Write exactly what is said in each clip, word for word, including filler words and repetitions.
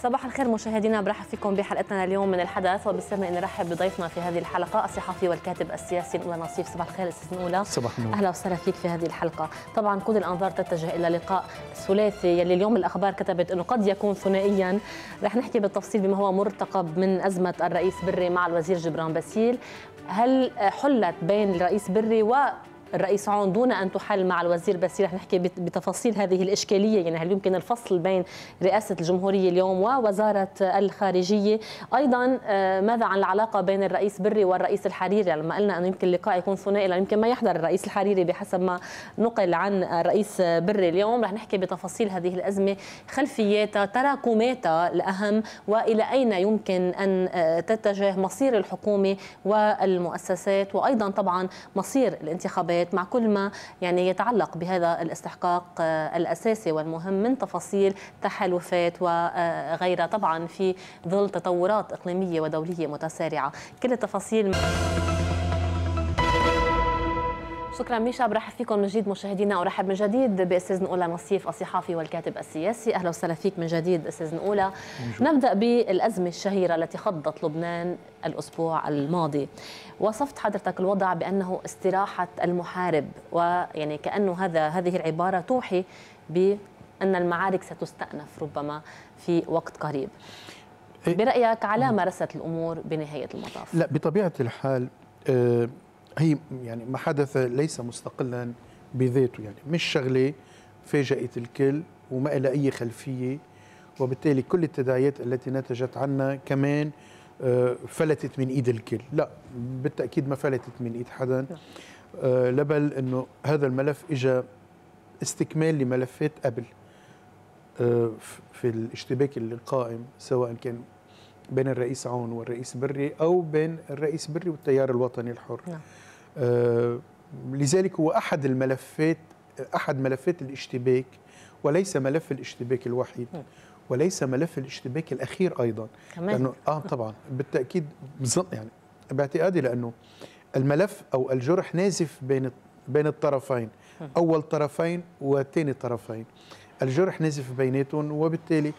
صباح الخير مشاهدينا، برحب فيكم بحلقتنا اليوم من الحدث، وبالسر ان نرحب بضيفنا في هذه الحلقه الصحفي والكاتب السياسي نولا نصيف. صباح الخير استاذ نولا. صباح النور. اهلا وسهلا فيك في هذه الحلقه. طبعا كل الانظار تتجه الى لقاء ثلاثي يلي اليوم الاخبار كتبت انه قد يكون ثنائيا. رح نحكي بالتفصيل بما هو مرتقب من ازمه الرئيس بري مع الوزير جبران باسيل. هل حلت بين الرئيس بري و الرئيس عون دون أن تحل مع الوزير باسيل؟ رح نحكي بتفاصيل هذه الإشكالية، يعني هل يمكن الفصل بين رئاسة الجمهورية اليوم ووزارة الخارجية؟ أيضا ماذا عن العلاقة بين الرئيس بري والرئيس الحريري؟ لما قلنا أنه يمكن اللقاء يكون ثنائي لأنه يمكن ما يحضر الرئيس الحريري بحسب ما نقل عن الرئيس بري اليوم. رح نحكي بتفاصيل هذه الأزمة، خلفياتها، تراكماتها الأهم، وإلى أين يمكن أن تتجه مصير الحكومة والمؤسسات، وأيضا طبعا مصير الانتخابات مع كل ما يعني يتعلق بهذا الاستحقاق الأساسي والمهم من تفاصيل تحالفات وغيرها، طبعا في ظل تطورات إقليمية ودولية متسارعة. كل التفاصيل. شكرا ميشا، برحب فيكم من جديد مشاهدينا، وارحب من جديد باستاذ نولا نصيف الصحفي والكاتب السياسي. اهلا وسهلا فيك من جديد استاذ نولا. نبدا بالازمه الشهيره التي خضت لبنان الاسبوع الماضي. وصفت حضرتك الوضع بانه استراحه المحارب، ويعني كانه هذا هذه العباره توحي بان المعارك ستستأنف ربما في وقت قريب. برايك على ما رست الامور بنهايه المطاف؟ لا، بطبيعه الحال آه هي يعني ما حدث ليس مستقلا بذاته، يعني مش شغله فاجأت الكل وما لها اي خلفيه، وبالتالي كل التداعيات التي نتجت عنها كمان فلتت من ايد الكل. لا، بالتاكيد ما فلتت من ايد حدا، لبل انه هذا الملف اجى استكمال لملفات قبل في الاشتباك اللي قائم، سواء كان بين الرئيس عون والرئيس بري او بين الرئيس بري والتيار الوطني الحر. نعم. آه لذلك هو احد الملفات، احد ملفات الاشتباك، وليس ملف الاشتباك الوحيد، م. وليس ملف الاشتباك الاخير ايضا كمان. لانه اه طبعا بالتاكيد يعني باعتقادي لانه الملف او الجرح نازف بين بين الطرفين، م. اول طرفين وثاني طرفين، الجرح نازف بيناتهم، وبالتالي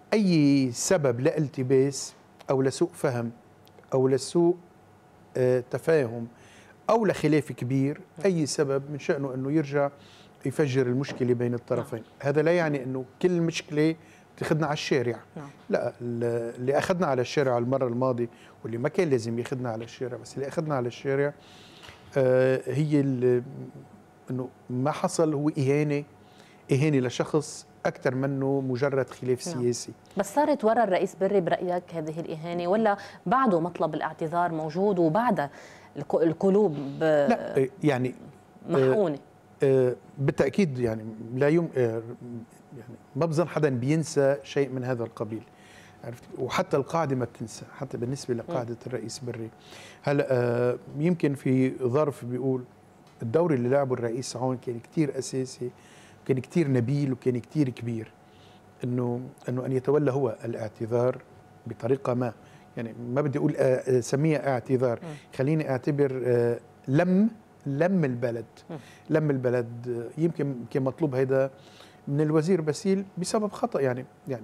أي سبب لالتباس أو لسوء فهم أو لسوء آه تفاهم أو لخلاف كبير، أي سبب من شأنه أنه يرجع يفجر المشكلة بين الطرفين. هذا لا يعني أنه كل مشكلة تاخذنا على الشارع. لا، اللي أخذنا على الشارع المرة الماضية واللي ما كان لازم ياخذنا على الشارع، بس اللي أخذنا على الشارع آه هي أنه ما حصل هو إهانة إهانة لشخص أكثر منه مجرد خلاف سياسي. بس صارت وراء الرئيس بري برأيك هذه الإهانة، ولا بعده مطلب الاعتذار موجود وبعد القلوب لا يعني محقونة؟ آه بالتأكيد، يعني لا يوم آه يعني ما بظن حدا بينسى شيء من هذا القبيل، عرفت؟ وحتى القاعدة ما بتنسى، حتى بالنسبة لقاعدة الرئيس بري. هلا آه يمكن في ظرف بيقول الدور اللي لعبه الرئيس عون كان كتير أساسي، كان كتير نبيل، وكان كتير كبير، انه انه ان يتولى هو الاعتذار بطريقه ما، يعني ما بدي اقول اسميها اعتذار، خليني اعتبر لم لم البلد لم البلد يمكن كان مطلوب هيدا من الوزير باسيل بسبب خطا. يعني يعني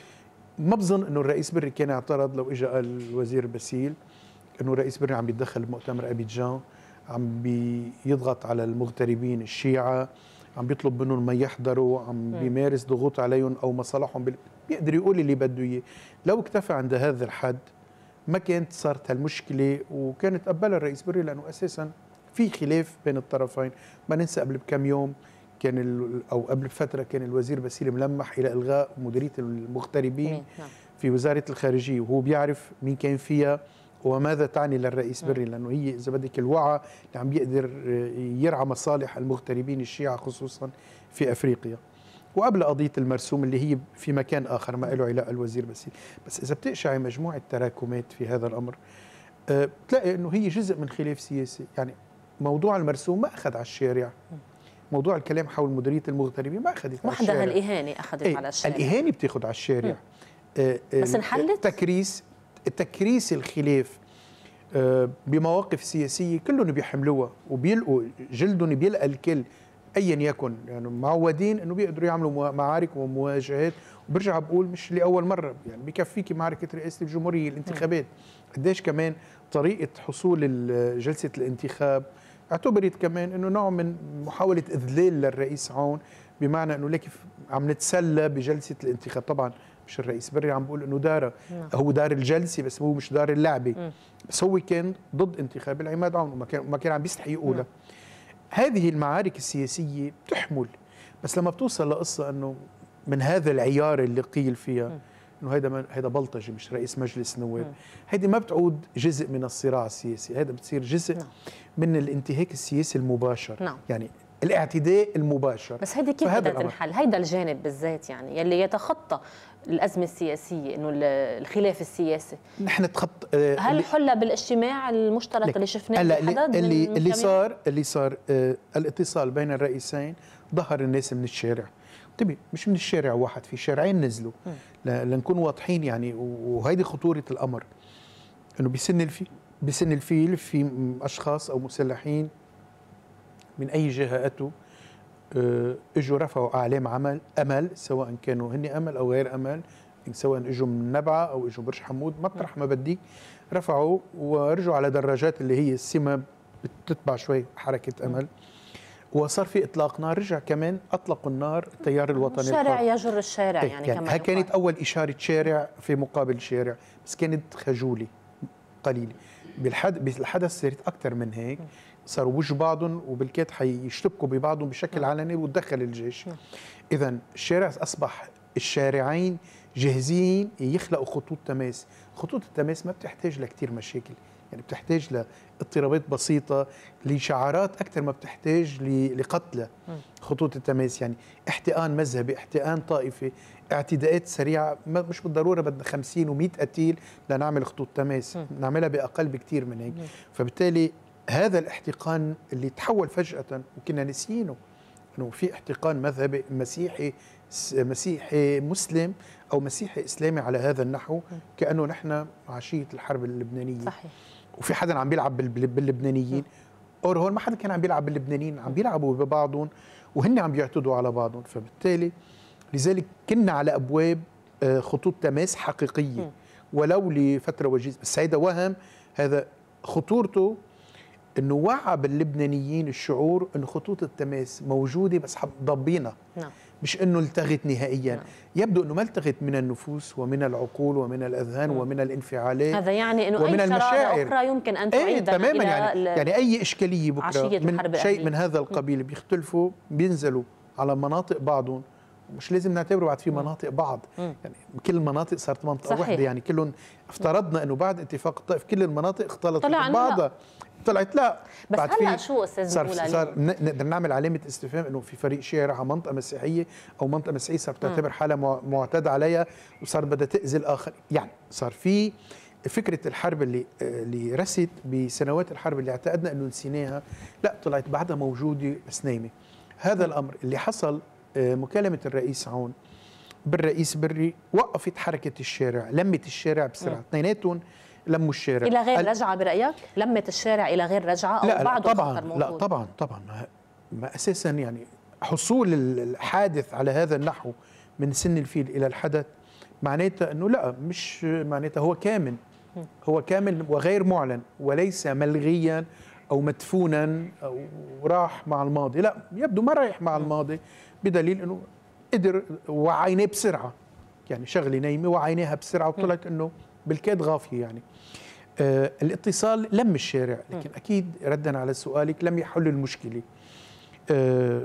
ما بظن انه الرئيس بري كان اعترض لو اجى قال الوزير باسيل انه الرئيس بري عم بيتدخل بمؤتمر ابيجان، عم بيضغط على المغتربين الشيعة، عم بيطلب منهم ما يحضروا، عم بيمارس ضغوط عليهم او مصالحهم بال... بيقدر يقول اللي بده اياه. لو اكتفى عند هذا الحد ما كانت صارت هالمشكله، وكانت قبلها الرئيس بري، لانه اساسا في خلاف بين الطرفين. ما ننسى قبل بكم يوم كان ال... او قبل فتره كان الوزير باسيل ملمح الى الغاء مديريه المغتربين في وزاره الخارجيه، وهو بيعرف مين كان فيها وماذا تعني للرئيس بري، لانه هي اذا بدك الوعى اللي عم بيقدر يرعى مصالح المغتربين الشيعة خصوصا في افريقيا. وقبل قضيه المرسوم اللي هي في مكان اخر ما له علاقه الوزير باسيل. بس اذا بتقشعي مجموعه تراكمات في هذا الامر أه بتلاقي انه هي جزء من خلاف سياسي. يعني موضوع المرسوم ما اخذ على الشارع، موضوع الكلام حول مديريه المغتربين ما اخذت على الشارع، وحدها الاهانه اخذت ايه على الشارع. الاهانه بتاخذ على الشارع. أه بس انحلت تكريس تكريس الخلاف بمواقف سياسية كلهم بيحملوها وبيلقوا جلدهم، بيلقى الكل ايا يكن يعني معودين انه بيقدروا يعملوا معارك ومواجهات، وبرجع بقول مش لاول مره، يعني بكفيكي معركه رئاسه الجمهوريه الانتخابات، قديش كمان طريقه حصول جلسه الانتخاب اعتبرت كمان انه نوع من محاوله اذلال للرئيس عون، بمعنى انه ليك عم نتسلى بجلسه الانتخاب. طبعا مش الرئيس بري عم بقول انه دار هو دار الجلسه بس هو مش دار اللعبه، بس هو كان ضد انتخاب العماد عون وما كان ما كان عم بيستحي يقولها. هذه المعارك السياسيه بتحمل، بس لما بتوصل لقصه انه من هذا العيار اللي قيل فيها انه هيدا هيدا بلطجي مش رئيس مجلس نواب، هيدي ما بتعود جزء من الصراع السياسي، هيدا بتصير جزء نعم. من الانتهاك السياسي المباشر، نعم. يعني الاعتداء المباشر. بس هيدي كيف بدها تنحل؟ هيدا الجانب بالذات يعني يلي يتخطى الأزمة السياسية، إنه الخلاف السياسي نحن تخط هل حلها بالاجتماع المشترك اللي شفناه اللي اللي, اللي صار اللي صار آه الاتصال بين الرئيسين ظهر الناس من الشارع، انتبه مش من الشارع واحد، في شارعين نزلوا لنكون واضحين يعني، وهيدي خطورة الأمر إنه بسن الفيل بسن الفيل في أشخاص أو مسلحين من أي جهة أتوا اجوا رفعوا اعلام عمل امل، سواء كانوا هن امل او غير امل، سواء اجوا من نبعه او اجوا برج حمود، مطرح ما بديك رفعوا ورجعوا على دراجات اللي هي السمه بتتبع شوي حركه امل، وصار في اطلاق نار. رجع كمان اطلقوا النار التيار الوطني الشارع يجر الشارع يعني, يعني, يعني كمان هاي كانت اول اشاره شارع في مقابل شارع، بس كانت خجوله قليله. بالحدث صارت اكثر من هيك، صاروا وجه بعضهم وبالكاد حيشتبكوا ببعضهم بشكل علني وتدخل الجيش. اذا الشارع اصبح الشارعين جاهزين يخلقوا خطوط تماس، خطوط التماس ما بتحتاج لكثير مشاكل، يعني بتحتاج لاضطرابات بسيطه، لشعارات اكثر ما بتحتاج لقتلى. خطوط التماس يعني احتقان مذهبي، احتقان طائفي، اعتداءات سريعه، مش بالضروره بدنا خمسين ومئة قتيل لنعمل خطوط تماس، نعملها باقل بكثير من هيك. فبالتالي هذا الاحتقان اللي تحول فجأة وكنا نسيينه، انه في احتقان مذهبي مسيحي مسيحي مسلم او مسيحي اسلامي على هذا النحو، كانه نحن عشيه الحرب اللبنانيه صحيح، وفي حدا عم بيلعب باللبنانيين، اور هون ما حدا كان عم بيلعب باللبنانيين، عم بيلعبوا ببعضهم وهن عم بيعتدوا على بعضهم. فبالتالي لذلك كنا على ابواب خطوط تماس حقيقيه ولو لفتره وجيزه، بس هيدا وهم، هذا خطورته انه وعى باللبنانيين الشعور انه خطوط التماس موجوده بس ضبينا، نعم. مش انه التغت نهائيا، نعم. يبدو انه ما التغت من النفوس ومن العقول ومن الاذهان نعم. ومن الانفعالات، هذا يعني انه اي شراره اخرى يمكن ان تعيد ايه تماما يعني, يعني اي اشكاليه بكره من شيء من هذا القبيل بيختلفوا بينزلوا على مناطق بعضهم، مش لازم نعتبره بعد في مناطق بعض، مم. يعني كل المناطق صارت منطقه واحده، يعني كلهم افترضنا انه بعد اتفاق الطائف كل المناطق اختلطت ببعضها، طلعت لا. بس هلا شو استاذ صار صار نقدر نعمل علامه استفهام انه في فريق شارع على منطقه مسيحيه او منطقه مسيحيه صارت تعتبر حالها معتاد عليها وصار بدها تاذي الاخر، يعني صار في فكره الحرب اللي اللي رست بسنوات الحرب اللي اعتقدنا انه نسيناها، لا طلعت بعدها موجوده بس نايمه. هذا الامر اللي حصل، مكالمه الرئيس عون بالرئيس بري وقفت حركه الشارع، لمت الشارع بسرعه، اثنيناتهم لموا الشارع الى غير رجعه برايك؟ لمت الشارع الى غير رجعه او لا بعده طبعا لا طبعا طبعا ما اساسا يعني حصول الحادث على هذا النحو من سن الفيل الى الحدث معناتها انه لا، مش معناتها هو كامن، هو كامل وغير معلن وليس ملغيا او مدفونا او راح مع الماضي، لا يبدو ما رايح مع الماضي، بدليل انه قدر وعيناه بسرعه، يعني شغله نايمه وعيناها بسرعه وطلعت انه بالكاد غافيه. يعني آه الاتصال لم الشارع، لكن اكيد ردا على سؤالك لم يحل المشكله. آه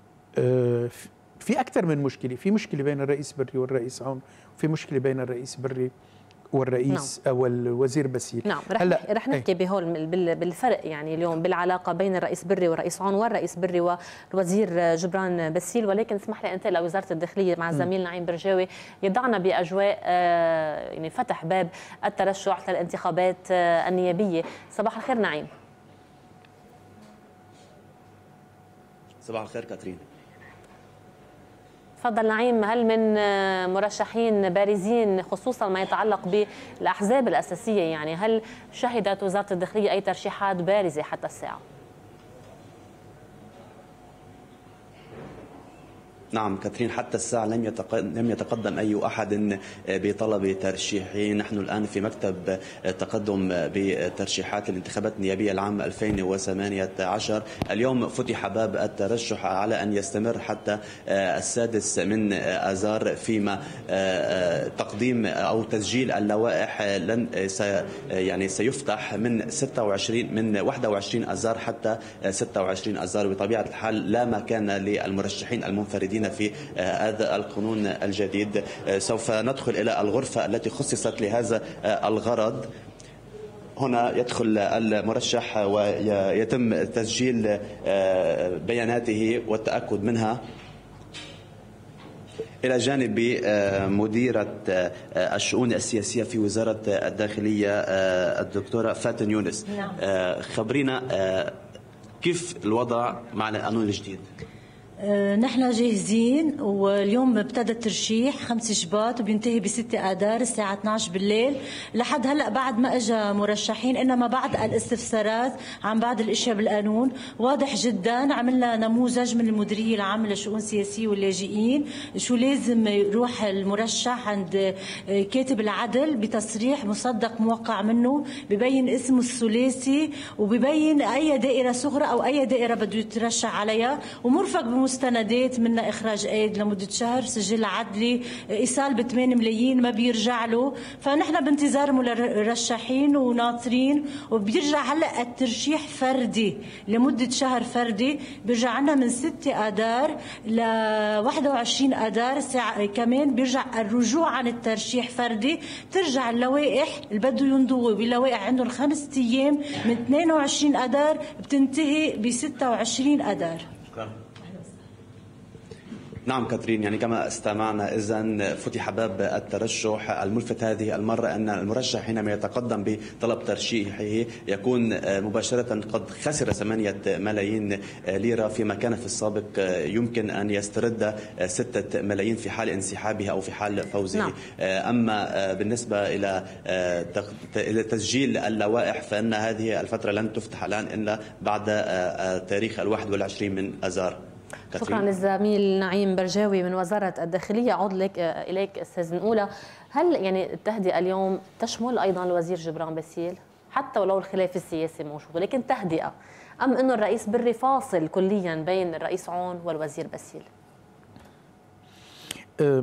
آه في اكثر من مشكله، في مشكله بين الرئيس بري والرئيس عون، وفي مشكله بين الرئيس بري والرئيس نعم. او الوزير باسيل. نعم رح هلا رح نحكي بهول بالفرق يعني اليوم بالعلاقه بين الرئيس بري والرئيس عون والرئيس بري والوزير جبران باسيل، ولكن اسمح لي انت لوزاره الداخليه مع الزميل نعيم برجاوي يضعنا باجواء يعني فتح باب الترشح للانتخابات النيابيه. صباح الخير نعيم. صباح الخير كاترين. تفضل نعيم، هل من مرشحين بارزين خصوصا ما يتعلق بالاحزاب الاساسيه، يعني هل شهدت وزاره الداخليه اي ترشيحات بارزه حتى الساعه؟ نعم كاترين، حتى الساعة لم لم يتقدم أي أحد بطلب ترشيحه. نحن الآن في مكتب تقدم بترشيحات الانتخابات النيابية العام ألفين وثمانية عشر. اليوم فتح باب الترشح على أن يستمر حتى السادس من آذار، فيما تقديم أو تسجيل اللوائح لن يعني سيفتح من ستة وعشرين من واحد وعشرين آذار حتى ستة وعشرين آذار. بطبيعة الحال لا مكان للمرشحين المنفردين في هذا القانون الجديد. سوف ندخل إلى الغرفة التي خصصت لهذا الغرض. هنا يدخل المرشح ويتم تسجيل بياناته والتأكد منها، إلى جانب مديرة الشؤون السياسية في وزارة الداخلية الدكتورة فاتن يونس. خبرينا كيف الوضع مع القانون الجديد؟ نحن جاهزين، واليوم ابتدى الترشيح خمسة شباط وبينتهي بستة آذار الساعة اثنعش بالليل. لحد هلا بعد ما اجى مرشحين، انما بعد الاستفسارات عن بعض الاشياء بالقانون واضح جدا. عملنا نموذج من المديرية العامة للشؤون السياسية واللاجئين شو لازم يروح المرشح عند كاتب العدل بتصريح مصدق موقع منه، ببين اسمه الثلاثي وببين اي دائرة صغرى او اي دائرة بده يترشح عليها، ومرفق بمستندات منها اخراج ايد لمده شهر، سجل عدلي، ايصال ب ثمانية ملايين ما بيرجع له. فنحن بانتظار مرشحين وناطرين، وبيرجع هلا الترشيح فردي لمده شهر فردي، بيرجع عنا من ستة آذار ل واحد وعشرين آذار كمان بيرجع الرجوع عن الترشيح فردي. ترجع اللوائح اللي بده ينضوي بلوائح عندهم خمس ايام من اثنين وعشرين آذار بتنتهي ب ستة وعشرين آذار. نعم كاترين، يعني كما استمعنا إذن فتح باب الترشح. الملفت هذه المرة أن المرشح حينما يتقدم بطلب ترشيحه يكون مباشرة قد خسر ثمانية ملايين ليرة، فيما كان في السابق يمكن أن يسترد ستة ملايين في حال انسحابه أو في حال فوزه. نعم. أما بالنسبة إلى إلى تسجيل اللوائح فإن هذه الفترة لن تفتح الآن إلا بعد تاريخ الواحد والعشرين من آذار. شكرا للزميل نعيم برجاوي من وزارة الداخلية. أعود لك إليك أستاذ نقولة، هل يعني التهدئة اليوم تشمل أيضا الوزير جبران باسيل حتى ولو الخلاف السياسي موجود، ولكن تهدئة، أم أنه الرئيس بري فاصل كليا بين الرئيس عون والوزير باسيل؟ أه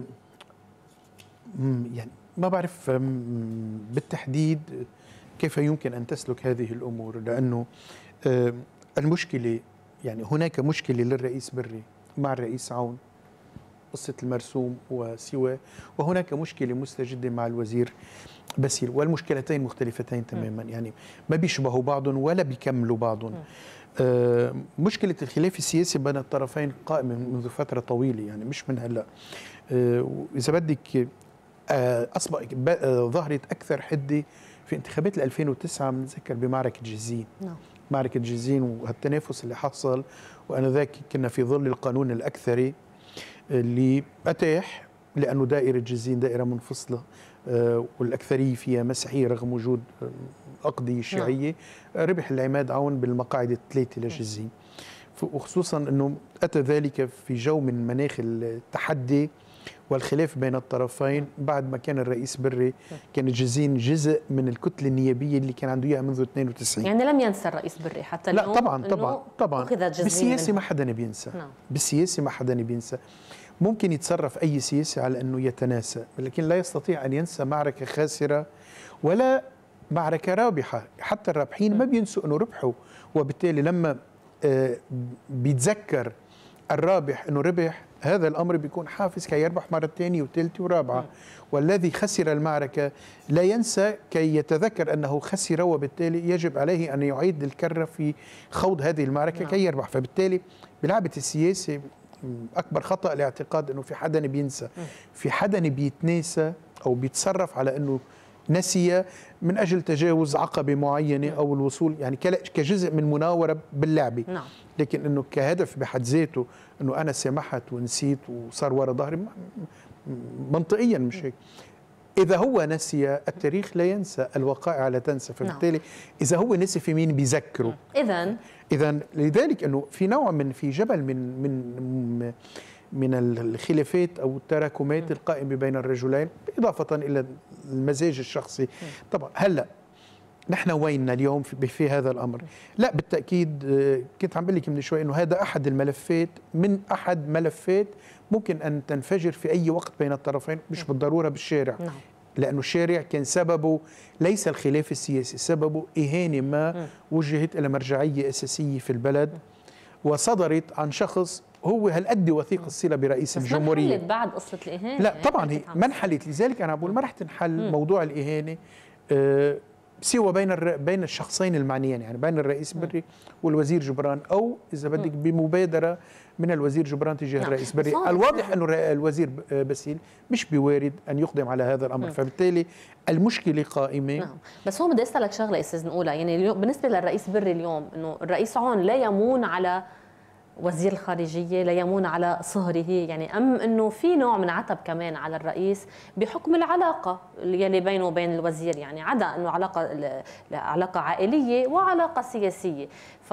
يعني ما بعرف بالتحديد كيف يمكن أن تسلك هذه الأمور، لأنه أه المشكلة يعني هناك مشكلة للرئيس بري مع الرئيس عون، قصة المرسوم وسواه، وهناك مشكلة مستجدة مع الوزير باسيل، والمشكلتين مختلفتين تماما، يعني ما بيشبهوا بعض ولا بيكملوا بعض. آه مشكلة الخلاف السياسي بين الطرفين قائمة منذ فترة طويلة، يعني مش من هلا. آه إذا بدك آه أصبح آه ظهرت أكثر حدة في انتخابات ألفين وتسعة، بنتذكر بمعركة جزين. نعم. معركة جزين والتنافس اللي حصل، وآنذاك كنا في ظل القانون الأكثري اللي أتاح، لأنه دائرة جزين دائرة منفصلة والأكثرية فيها مسيحية رغم وجود أقضية شيعية، ربح العماد عون بالمقاعد الثلاثة لجزين، وخصوصا أنه أتى ذلك في جو من مناخ التحدي والخلاف بين الطرفين بعد ما كان الرئيس بري كان جزين جزء من الكتله النيابيه اللي كان عنده اياها منذ اثنين وتسعين. يعني لم ينسى الرئيس بري حتى اليوم؟ لا طبعا طبعا طبعا بالسياسه ما حدا بينسى. نعم. بالسياسه ما حدا بينسى. ممكن يتصرف اي سياسي على انه يتناسى، لكن لا يستطيع ان ينسى معركه خاسره ولا معركه رابحه. حتى الرابحين ما بينسوا انه ربحوا، وبالتالي لما بيتذكر الرابح انه ربح، هذا الامر بيكون حافز كي يربح مره ثانيه وثالثه ورابعه. والذي خسر المعركه لا ينسى كي يتذكر انه خسر، وبالتالي يجب عليه ان يعيد الكره في خوض هذه المعركه كي يربح. فبالتالي بلعبه السياسه اكبر خطا الاعتقاد انه في حدا بينسى، في حدا بيتناسى او بيتصرف على انه نسي من اجل تجاوز عقبه معينه او الوصول، يعني كجزء من مناوره باللعبه. نعم. لكن انه كهدف بحد ذاته انه انا سمحت ونسيت وصار ورا ظهري، منطقيا مش هيك. اذا هو نسي، التاريخ لا ينسى، الوقائع لا تنسى، فبالتالي اذا هو نسي في مين بيذكره؟ اذا اذا لذلك انه في نوع من في جبل من من من الخلافات او التراكمات القائمه بين الرجلين، اضافه الى المزاج الشخصي. طبعا هلا نحن ويننا اليوم في, في هذا الامر؟ لا بالتاكيد كنت عم بقول لك من شوي انه هذا احد الملفات من احد ملفات ممكن ان تنفجر في اي وقت بين الطرفين، مش بالضروره بالشارع. نعم. لانه الشارع كان سببه ليس الخلاف السياسي، سببه اهانه ما وجهت الى مرجعيه اساسيه في البلد وصدرت عن شخص هو هالقد وثيق الصله برئيس الجمهوريه. ما انحلت بعد قصه الاهانه؟ لا طبعا هي ما انحلت، لذلك انا بقول ما رح تنحل موضوع الاهانه أه سوى بين الر... بين الشخصين المعنيين، يعني بين الرئيس بري والوزير جبران، او اذا بدك بمبادره من الوزير جبران تجاه نعم. الرئيس بري. الواضح انه الوزير باسيل مش بوارد ان يقدم على هذا الامر، م. فبالتالي المشكله قائمه. نعم. بس هو بدي اسالك شغله استاذ نقولها، يعني اليوم بالنسبه للرئيس بري اليوم انه الرئيس عون لا يمون على وزير الخارجية، لا يمون على صهره، يعني أم أنه في نوع من عتب كمان على الرئيس بحكم العلاقة اللي بينه وبين الوزير، يعني عدا أنه علاقة علاقة عائلية وعلاقة سياسية.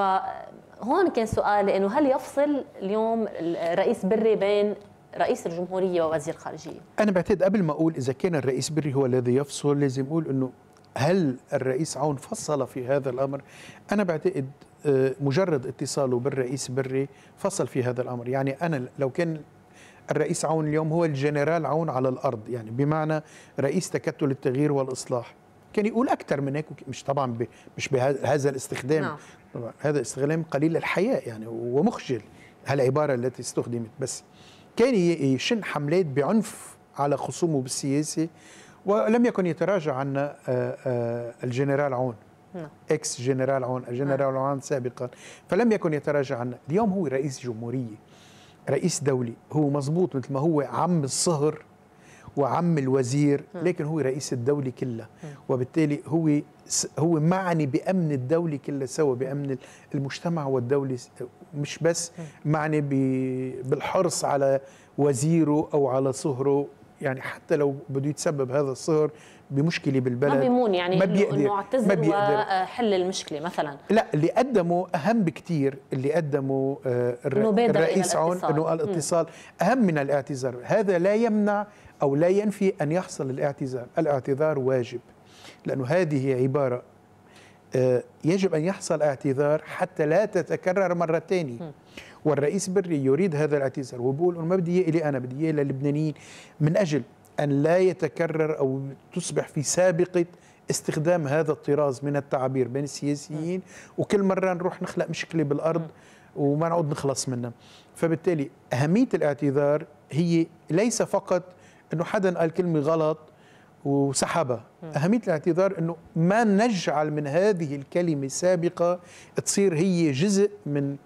فهون كان سؤالي أنه هل يفصل اليوم الرئيس بري بين رئيس الجمهورية ووزير الخارجية؟ أنا بعتقد قبل ما أقول إذا كان الرئيس بري هو الذي يفصل لازم أقول أنه هل الرئيس عون فصل في هذا الأمر؟ أنا بعتقد مجرد اتصاله بالرئيس بري فصل في هذا الأمر. يعني أنا لو كان الرئيس عون اليوم هو الجنرال عون على الأرض، يعني بمعنى رئيس تكتل التغيير والإصلاح، كان يقول أكثر من هيك، مش طبعا مش بهذا الاستخدام. نعم. طبعا هذا استخدام قليل الحياء يعني ومخجل هالعبارة التي استخدمت، بس كان يشن حملات بعنف على خصومه بالسياسة، ولم يكن يتراجع عن الجنرال عون. نعم. اكس جنرال عون، الجنرال عون سابقا، فلم يكن يتراجع عنه. اليوم هو رئيس جمهوريه، رئيس دولي، هو مزبوط مثل ما هو عم الصهر وعم الوزير، لكن هو رئيس الدولة كلها، وبالتالي هو هو معني بأمن الدولة كلها سوا، بأمن المجتمع والدولة، مش بس معني بالحرص على وزيره أو على صهره. يعني حتى لو بده يتسبب هذا الصهر بمشكله بالبلد ما بيمون، يعني ما بيقدر انه اعتذر وحل المشكله مثلا. لا، اللي قدمه اهم بكثير، اللي قدمه الرئيس عون انه الاتصال اهم من الاعتذار. هذا لا يمنع او لا ينفي ان يحصل الاعتذار، الاعتذار واجب، لانه هذه عباره يجب ان يحصل اعتذار حتى لا تتكرر مره ثانيه. والرئيس بري يريد هذا الاعتذار وبقول انه ما بدي اياه لي انا، بدي اياه للبنانيين، من اجل أن لا يتكرر أو تصبح في سابقة استخدام هذا الطراز من التعابير بين السياسيين، وكل مرة نروح نخلق مشكلة بالأرض وما نعود نخلص منها. فبالتالي أهمية الاعتذار هي ليس فقط أنه حدا قال كلمة غلط وسحبها، أهمية الاعتذار أنه ما نجعل من هذه الكلمة السابقة تصير هي جزء من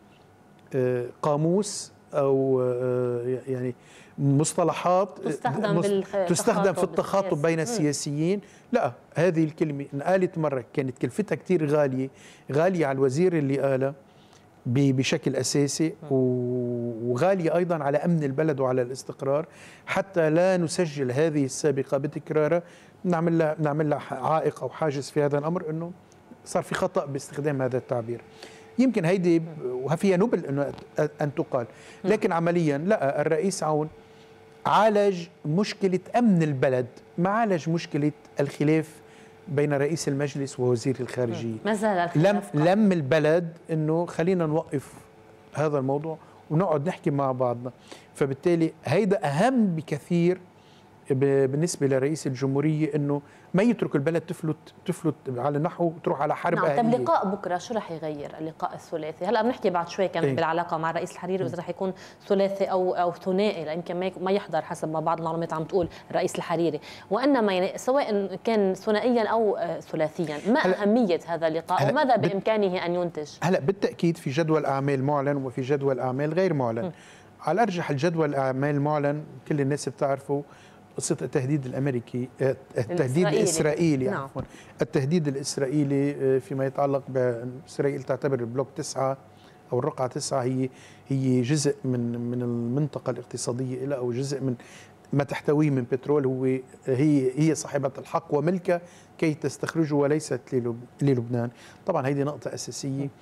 قاموس أو يعني مصطلحات تستخدم, مص... تستخدم في التخاطب بين السياسيين. لا، هذه الكلمة انقالت مرة كانت كلفتها كتير غالية، غالية على الوزير اللي قالها بشكل أساسي، وغالية أيضا على أمن البلد وعلى الاستقرار. حتى لا نسجل هذه السابقة بتكرارها، نعمل لها نعمل لها عائق أو حاجز في هذا الأمر، إنه صار في خطأ باستخدام هذا التعبير. يمكن هيدي وفيها نبل انه ان تقال، لكن عمليا لا، الرئيس عون عالج مشكله امن البلد، ما عالج مشكله الخلاف بين رئيس المجلس ووزير الخارجيه. ما زال الخلاف لم لم البلد انه خلينا نوقف هذا الموضوع ونقعد نحكي مع بعضنا. فبالتالي هيدا اهم بكثير بالنسبه لرئيس الجمهوريه، انه ما يترك البلد تفلت تفلت على نحو تروح على حرب أهلية. نعم. طب لقاء بكره شو رح يغير اللقاء الثلاثي؟ هلا بنحكي بعد شوي كمان ايه؟ بالعلاقه مع الرئيس الحريري، واذا رح يكون ثلاثي او او ثنائي، لا يمكن ما يحضر حسب ما بعض المعلومات عم تقول الرئيس الحريري، وانما يعني سواء كان ثنائيا او ثلاثيا، ما اهميه هذا اللقاء وماذا بامكانه ان ينتج؟ هلا بالتاكيد في جدول اعمال معلن وفي جدول اعمال غير معلن. م. على الارجح الجدول الاعمال المعلن كل الناس بتعرفه، قصة التهديد الأمريكي، التهديد الإسرائيلي, الإسرائيلي نعم. عفوا التهديد الإسرائيلي فيما يتعلق بإسرائيل تعتبر البلوك تسعة أو الرقعة تسعة هي هي جزء من من المنطقة الاقتصادية إلى أو جزء من ما تحتويه من بترول، هو هي هي صاحبة الحق وملكه كي تستخرجه وليست للبنان. طبعا هذه نقطة أساسية.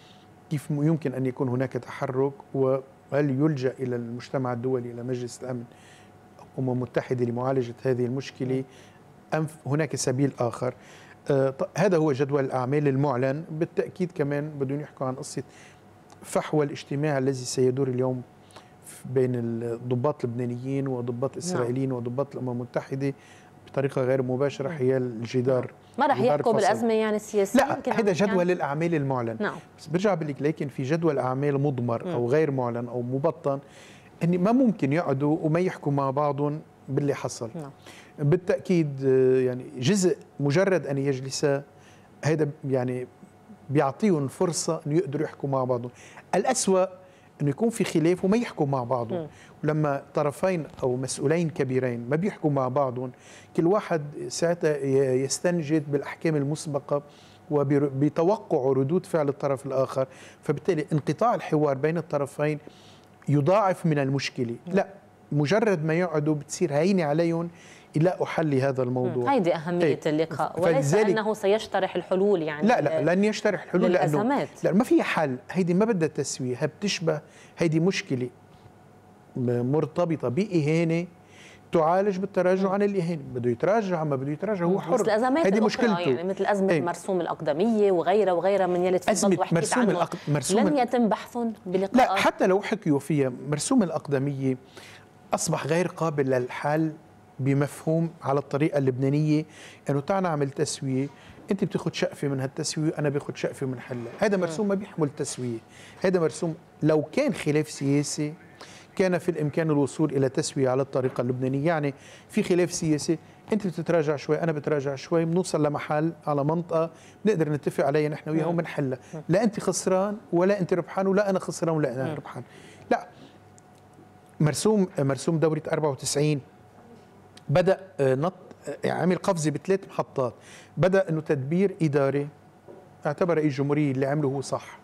كيف يمكن أن يكون هناك تحرك، وهل يلجأ إلى المجتمع الدولي، إلى مجلس الأمن الأمم المتحدة لمعالجة هذه المشكلة، أم هناك سبيل آخر؟ آه هذا هو جدول الأعمال المعلن. بالتأكيد كمان بدهم يحكوا عن قصة فحوى الاجتماع الذي سيدور اليوم بين الضباط اللبنانيين وضباط الإسرائيليين وضباط الأمم المتحدة بطريقة غير مباشرة حيال الجدار. ما راح يحكوا بالأزمة يعني السياسية؟ لا، هذا جدول يعني الأعمال المعلن. نعم. بس برجع بقول لك، لكن في جدول أعمال مضمر أو غير معلن أو مبطن، أني ما ممكن يقعدوا وما يحكوا مع بعضهم باللي حصل. نعم. بالتأكيد يعني جزء مجرد أن يجلسا هذا يعني بيعطيهم فرصة أن يقدروا يحكوا مع بعضهم. الأسوأ أنه يكون في خلاف وما يحكوا مع بعضهم. ولما طرفين أو مسؤولين كبيرين ما بيحكوا مع بعضهم، كل واحد ساعتها يستنجد بالأحكام المسبقة وبيتوقع ردود فعل الطرف الآخر، فبالتالي انقطاع الحوار بين الطرفين يضاعف من المشكلة. لا، مجرد ما يقعدوا بتصير هينة عليهم يلاقوا حل لهذا الموضوع. هيدي أهمية ايه؟ اللقاء، وليس أنه سيشترح الحلول يعني. لا لا، لن يشترح الحلول للأزمات. لأنه لا، ما في حل. هيدي ما بدها تسوية، هي بتشبه، هيدي مشكلة مرتبطة بإهانة تعالج بالتراجع عن الإهانة. بده يتراجع ما بده يتراجع هو حر. بس الأزمات هذه مشكلته، يعني مثل أزمة ايه؟ مرسوم الأقدمية وغيرها وغيرها من يلي تفضلت وحكيت مرسوم عنه. الأق... مرسوم لن يتم بحثهم بلقاء. لا، حتى لو حكيوا فيها، مرسوم الأقدمية أصبح غير قابل للحل بمفهوم على الطريقة اللبنانية، أنه تعال نعمل تسوية، أنت بتاخد شقفة من هالتسوية أنا باخد شقفة من حلها. هذا مرسوم ما بيحمل تسوية. هذا مرسوم لو كان خلاف سياسي كان في الإمكان الوصول إلى تسوية على الطريقة اللبنانية. يعني في خلاف سياسي، أنت بتتراجع شوي أنا بتراجع شوي، بنوصل لمحل على منطقة بنقدر نتفق عليها نحن وياها وبنحلها. لا أنت خسران ولا أنت ربحان، ولا أنا خسران ولا أنا ربحان. لا، مرسوم مرسوم دورة أربعة وتسعين بدأ نط عمل قفزة بثلاث محطات. بدأ أنه تدبير إداري اعتبر رئيس الجمهورية اللي عمله هو صح.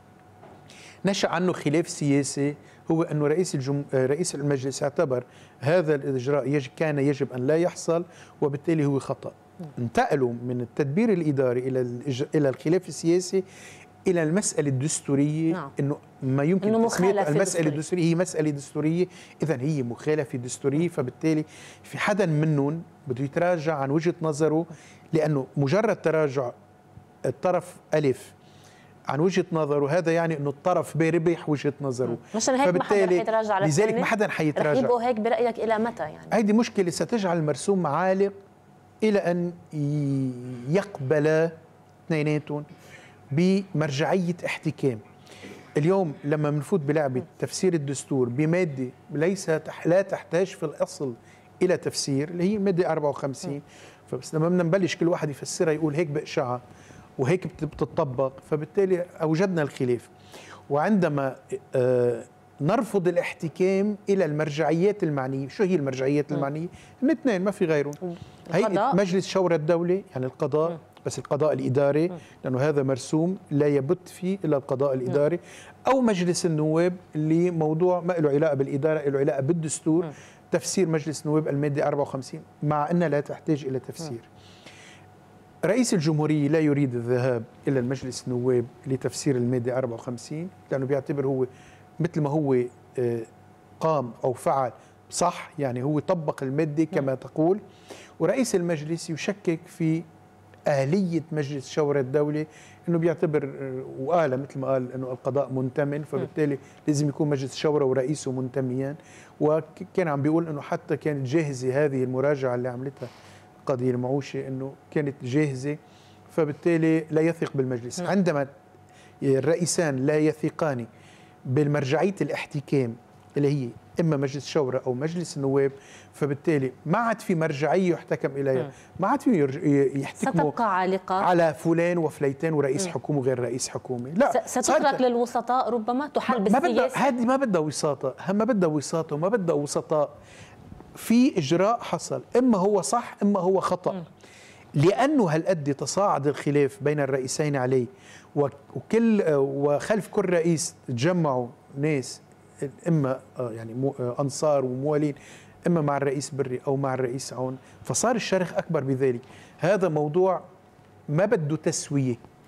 نشأ عنه خلاف سياسي، هو أنه رئيس الجم... رئيس المجلس اعتبر هذا الإجراء يجب كان يجب أن لا يحصل، وبالتالي هو خطأ. انتقلوا من التدبير الإداري إلى الإج... إلى الخلاف السياسي إلى المسألة الدستورية. نعم. إنه ما يمكن تسميتها المسألة الدستورية هي مسألة دستورية، إذن هي مخالفة دستورية. فبالتالي في حدا منهم بده يتراجع عن وجهة نظره، لأنه مجرد تراجع الطرف ألف عن وجهة نظره هذا يعني إنه الطرف بربح وجهة نظره. مشان هيك ما حدا حيتراجع على لذلك ما حدا حيتراجع. رح يبقوا هيك برأيك إلى متى يعني؟ هيدي مشكلة ستجعل المرسوم عالق إلى أن يقبل اثنيناتهم بمرجعية احتكام. اليوم لما بنفوت بلعبة تفسير الدستور بمادة ليس لا تحتاج في الأصل إلى تفسير اللي هي المادة أربعة وخمسين، فبس لما بدنا نبلش كل واحد يفسرها يقول هيك بقشعة وهيك بتطبق، فبالتالي أوجدنا الخلاف. وعندما نرفض الاحتكام إلى المرجعيات المعنية، شو هي المرجعيات المعنية؟ هم اثنين ما في غيرهم. هيئة مجلس شورى الدولة يعني القضاء، م. بس القضاء الإداري لأنه هذا مرسوم لا يبت فيه إلا القضاء الإداري، أو مجلس النواب اللي موضوع ما له علاقة بالإدارة، له علاقة بالدستور. م. تفسير مجلس النواب المادة أربعة وخمسين مع أنها لا تحتاج إلى تفسير. م. رئيس الجمهورية لا يريد الذهاب إلى المجلس النواب لتفسير المادة أربعة وخمسين لأنه بيعتبر هو مثل ما هو قام أو فعل صح، يعني هو طبق المادة كما تقول. ورئيس المجلس يشكك في أهلية مجلس شورى الدولة، أنه بيعتبر وقال مثل ما قال أنه القضاء منتمن، فبالتالي لازم يكون مجلس شورى ورئيسه منتميان. وكان عم بيقول أنه حتى كانت جاهزة هذه المراجعة اللي عملتها القضية المعوشة، أنه كانت جاهزة، فبالتالي لا يثق بالمجلس. عندما الرئيسان لا يثقان بالمرجعية الاحتكام اللي هي إما مجلس شورى أو مجلس النواب، فبالتالي ما عاد في مرجعية يحتكم إليها، ما عاد في يحتكموا ستبقى عالقة على فلان وفليتان ورئيس حكومة وغير رئيس حكومة. لا، ستترك للوسطاء ربما تحل بالسياسة. هذه ما بدها وساطة، ما بدها وساطة وما بدها وسطاء. في إجراء حصل، إما هو صح إما هو خطأ. م. لأنه هالقد تصاعد الخلاف بين الرئيسين عليه، وكل وخلف كل رئيس تجمعوا ناس إما يعني أنصار وموالين إما مع الرئيس بري أو مع الرئيس عون، فصار الشرخ أكبر بذلك. هذا موضوع ما بده تسوية،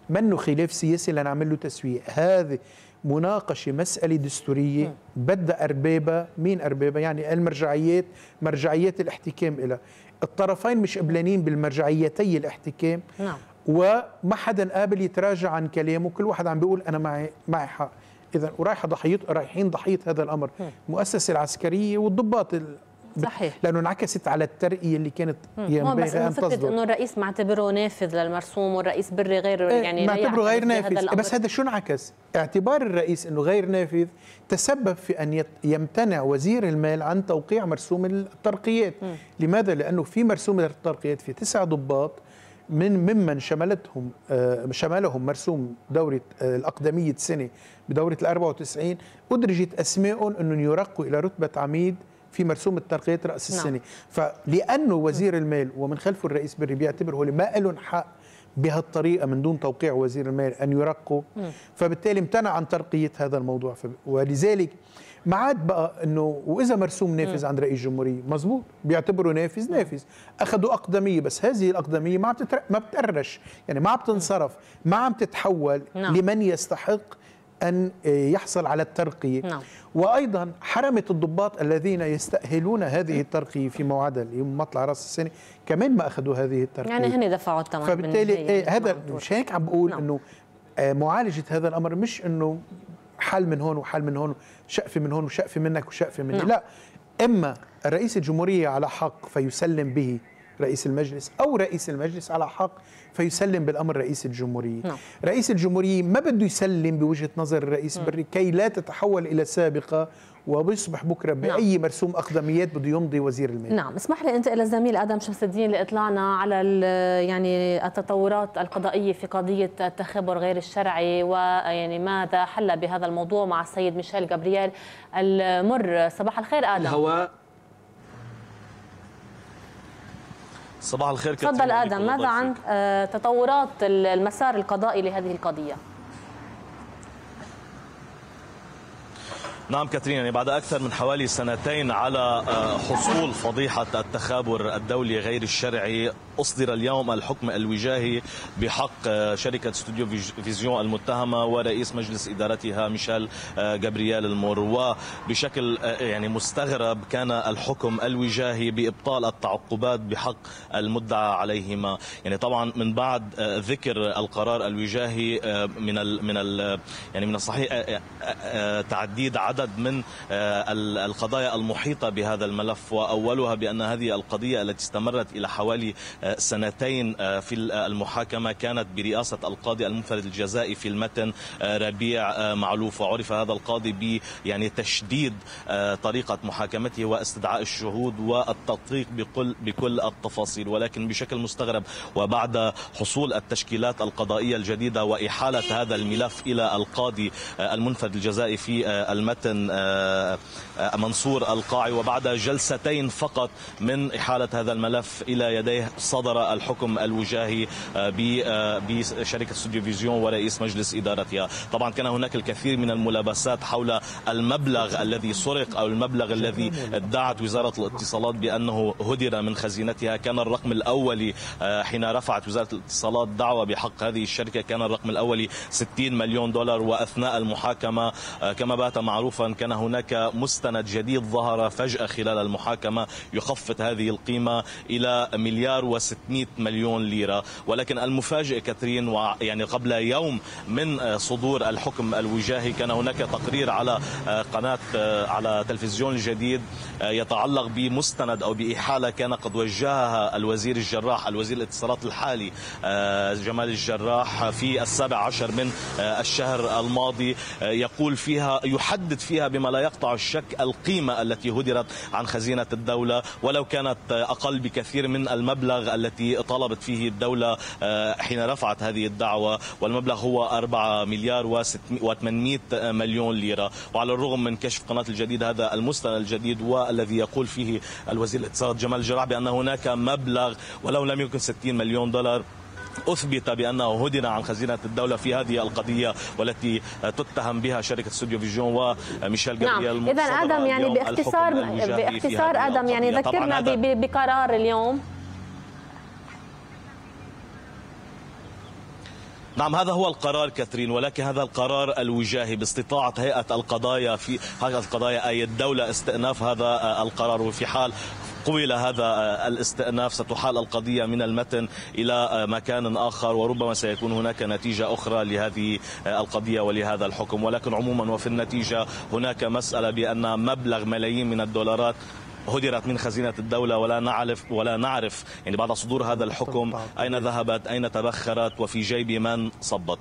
منه خلاف سياسي لنعمل له تسوية. هذه مناقشة مسألة دستورية بدها أربابة. مين أربابة؟ يعني المرجعيات، مرجعيات الاحتكام إلى الطرفين مش قبلانين بالمرجعيتي الاحتكام. نعم. وما حدا قابل يتراجع عن كلامه، كل واحد عم بيقول أنا معي معي حق. إذا ورايحة ضحية، رايحين ضحية هذا الأمر المؤسسة العسكرية والضباط، صحيح، لانه انعكست على الترقيه اللي كانت ينبغي ان تصدر. انه الرئيس معتبره نافذ للمرسوم والرئيس بري غير يعني معتبره غير نافذ. هذا بس هذا شو انعكس؟ اعتبار الرئيس انه غير نافذ تسبب في ان يمتنع وزير المال عن توقيع مرسوم الترقيات. م. لماذا؟ لانه في مرسوم الترقيات في تسع ضباط من ممن شملتهم شملهم مرسوم دورة الأقدمية سنة بدورة الأربعة وتسعين، أدرجت أسمائهم أنهم يرقوا إلى رتبة عميد في مرسوم الترقيات رأس السنة. نعم. فلأنه وزير المال ومن خلفه الرئيس بري بيعتبر هو ما لهم حق بهالطريقة من دون توقيع وزير المال أن يرقوا، فبالتالي امتنع عن ترقية هذا الموضوع. ولذلك ما عاد بقى انه واذا مرسوم نافذ عند رئيس الجمهوريه مزبوط بيعتبروا نافذ نافذ، اخذوا اقدميه، بس هذه الاقدميه ما عم ما بتقرش، يعني ما عم تنصرف، ما عم تتحول نعم. لمن يستحق ان يحصل على الترقيه. نعم. وايضا حرمت الضباط الذين يستاهلون هذه الترقيه في موعدها يوم مطلع راس السنه كمان ما اخذوا هذه الترقيه، يعني هن دفعوا الثمن. فبالتالي إيه هذا مش هيك عم بقول. نعم. انه معالجه هذا الامر مش انه حل من هون وحل من هون، شقفة من هون وشقفة منك وشقفة مني. نعم. لا، إما رئيس الجمهورية على حق فيسلم به رئيس المجلس، أو رئيس المجلس على حق فيسلم بالأمر رئيس الجمهورية. نعم. رئيس الجمهورية ما بده يسلم بوجهة نظر الرئيس بري كي لا تتحول إلى سابقة وبيصبح بكره باي نعم. مرسوم اقدميات بده يمضي وزير المال. نعم، اسمح لي انت الى الزميل ادم شمس الدين لاطلاعنا على يعني التطورات القضائيه في قضيه التخابر غير الشرعي، ويعني ماذا حل بهذا الموضوع مع السيد ميشيل جابرييل المر. صباح الخير ادم. الهواء. صباح الخير. تفضل ادم، ماذا عن تطورات المسار القضائي لهذه القضيه؟ نعم كاترين، يعني بعد أكثر من حوالي سنتين على حصول فضيحة التخابر الدولي غير الشرعي، أصدر اليوم الحكم الوجاهي بحق شركة استوديو فيزيون المتهمة ورئيس مجلس إدارتها ميشيل جابرييل المور. وبشكل يعني مستغرب كان الحكم الوجاهي بإبطال التعقبات بحق المدعى عليهما. يعني طبعا من بعد ذكر القرار الوجاهي من ال من ال يعني من الصحيح تعديد عدد من القضايا المحيطة بهذا الملف، وأولها بأن هذه القضية التي استمرت إلى حوالي سنتين في المحاكمة كانت برئاسة القاضي المنفرد الجزائي في المتن ربيع معلوف، وعرف هذا القاضي ب يعني تشديد طريقة محاكمته واستدعاء الشهود والتدقيق بكل بكل التفاصيل. ولكن بشكل مستغرب وبعد حصول التشكيلات القضائية الجديدة وإحالة هذا الملف إلى القاضي المنفرد الجزائي في المتن منصور القاعي، وبعد جلستين فقط من إحالة هذا الملف إلى يديه صدر الحكم الوجاهي بشركة استوديو فيزيون ورئيس مجلس إدارتها. طبعا كان هناك الكثير من الملابسات حول المبلغ الذي سرق أو المبلغ الذي ادعت وزارة الاتصالات بأنه هدر من خزينتها. كان الرقم الأولي حين رفعت وزارة الاتصالات دعوة بحق هذه الشركة كان الرقم الأولي ستين مليون دولار، وأثناء المحاكمة كما بات معروفا كان هناك مستند جديد ظهر فجأة خلال المحاكمة يخفض هذه القيمة إلى مليار وستمئة مليون ليرة. ولكن المفاجئ كاترين، ويعني قبل يوم من صدور الحكم الوجاهي كان هناك تقرير على قناة على تلفزيون الجديد يتعلق بمستند أو بإحالة كان قد وجهها الوزير الجراح الوزير الاتصالات الحالي جمال الجراح في السابع عشر من الشهر الماضي، يقول فيها يحدد فيها بما لا يقطع الشك القيمة التي هدرت عن خزينة الدولة، ولو كانت أقل بكثير من المبلغ التي طلبت فيه الدولة حين رفعت هذه الدعوة، والمبلغ هو أربعة مليار وثمانمئة مليون ليرة. وعلى الرغم من كشف قناة الجديد هذا المستند الجديد والذي يقول فيه الوزير الاتصالات جمال الجراح بأن هناك مبلغ ولو لم يكن ستين مليون دولار أثبت بأنه هدر عن خزينة الدولة في هذه القضية والتي تتهم بها شركة استوديو فيزيون وميشيل جابرييل. نعم. إذا آدم يعني باختصار باختصار آدم يعني ذكرنا بقرار اليوم. نعم هذا هو القرار كاترين، ولكن هذا القرار الوجاهي باستطاعة هيئة القضايا في هذه القضايا أي الدولة استئناف هذا القرار، وفي حال قبل هذا الاستئناف ستحال القضية من المتن إلى مكان آخر، وربما سيكون هناك نتيجة أخرى لهذه القضية ولهذا الحكم. ولكن عموما وفي النتيجة هناك مسألة بأن مبلغ ملايين من الدولارات هدرت من خزينة الدولة، ولا نعرف ولا نعرف يعني بعد صدور هذا الحكم أين ذهبت، أين تبخرت، وفي جيب من صبت.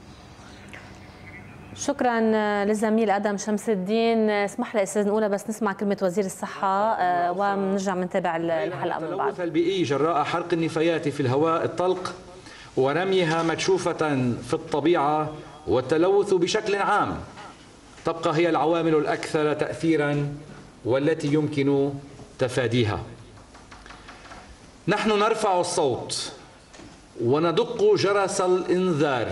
شكرا للزميل ادم شمس الدين. اسمح لي استاذ نقولها بس نسمع كلمه وزير الصحه ونرجع نتابع الحلقه من بعد. التلوث البيئي جراء حرق النفايات في الهواء الطلق ورميها مكشوفه في الطبيعه والتلوث بشكل عام تبقى هي العوامل الاكثر تاثيرا والتي يمكن تفاديها. نحن نرفع الصوت وندق جرس الانذار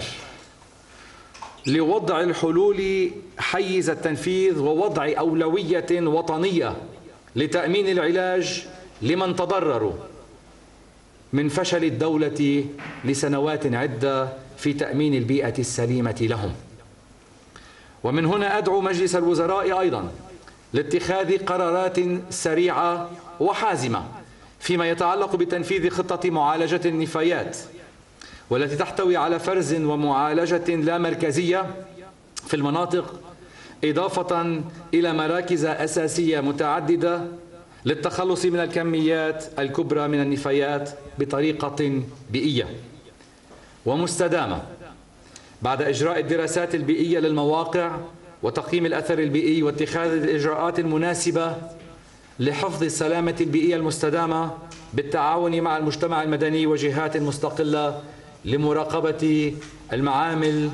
لوضع الحلول حيز التنفيذ ووضع أولوية وطنية لتأمين العلاج لمن تضرروا من فشل الدولة لسنوات عدة في تأمين البيئة السليمة لهم. ومن هنا أدعو مجلس الوزراء أيضا لاتخاذ قرارات سريعة وحازمة فيما يتعلق بتنفيذ خطة معالجة النفايات، والتي تحتوي على فرز ومعالجة لا مركزية في المناطق، إضافة إلى مراكز أساسية متعددة للتخلص من الكميات الكبرى من النفايات بطريقة بيئية ومستدامة بعد إجراء الدراسات البيئية للمواقع وتقييم الأثر البيئي واتخاذ الإجراءات المناسبة لحفظ السلامة البيئية المستدامة بالتعاون مع المجتمع المدني وجهات مستقلة لمراقبة المعامل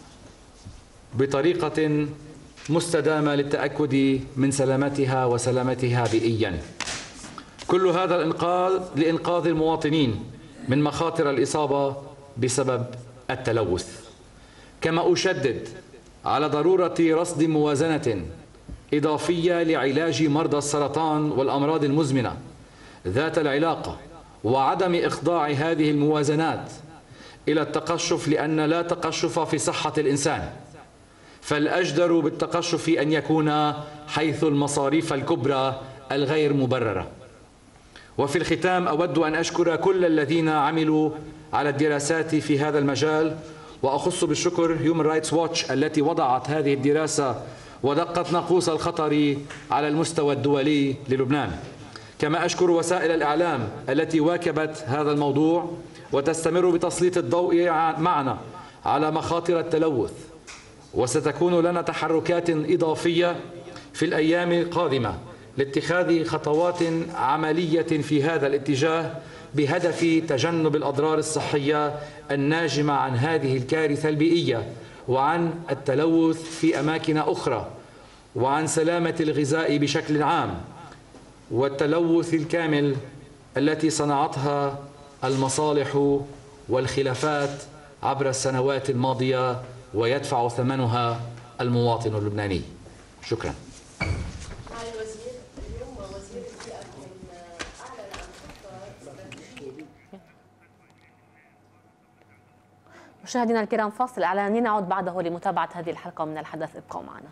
بطريقة مستدامة للتأكد من سلامتها وسلامتها بيئيا. كل هذا الإنقاذ لإنقاذ المواطنين من مخاطر الإصابة بسبب التلوث. كما أشدد على ضرورة رصد موازنة إضافية لعلاج مرضى السرطان والأمراض المزمنة ذات العلاقة، وعدم إخضاع هذه الموازنات إلى التقشف، لأن لا تقشف في صحة الإنسان، فالأجدر بالتقشف أن يكون حيث المصاريف الكبرى الغير مبررة. وفي الختام أود أن أشكر كل الذين عملوا على الدراسات في هذا المجال، وأخص بالشكر Human Rights Watch التي وضعت هذه الدراسة ودقت ناقوس الخطر على المستوى الدولي للبنان. كما أشكر وسائل الإعلام التي واكبت هذا الموضوع وتستمر بتسليط الضوء معنا على مخاطر التلوث، وستكون لنا تحركات إضافية في الأيام القادمة لاتخاذ خطوات عملية في هذا الاتجاه بهدف تجنب الأضرار الصحية الناجمة عن هذه الكارثة البيئية وعن التلوث في أماكن أخرى وعن سلامة الغذاء بشكل عام والتلوث الكامل التي صنعتها المصالح والخلافات عبر السنوات الماضية ويدفع ثمنها المواطن اللبناني. شكرا. مشاهدينا الكرام فاصل إعلاني، نعود بعده لمتابعة هذه الحلقة من الحدث. ابقوا معنا.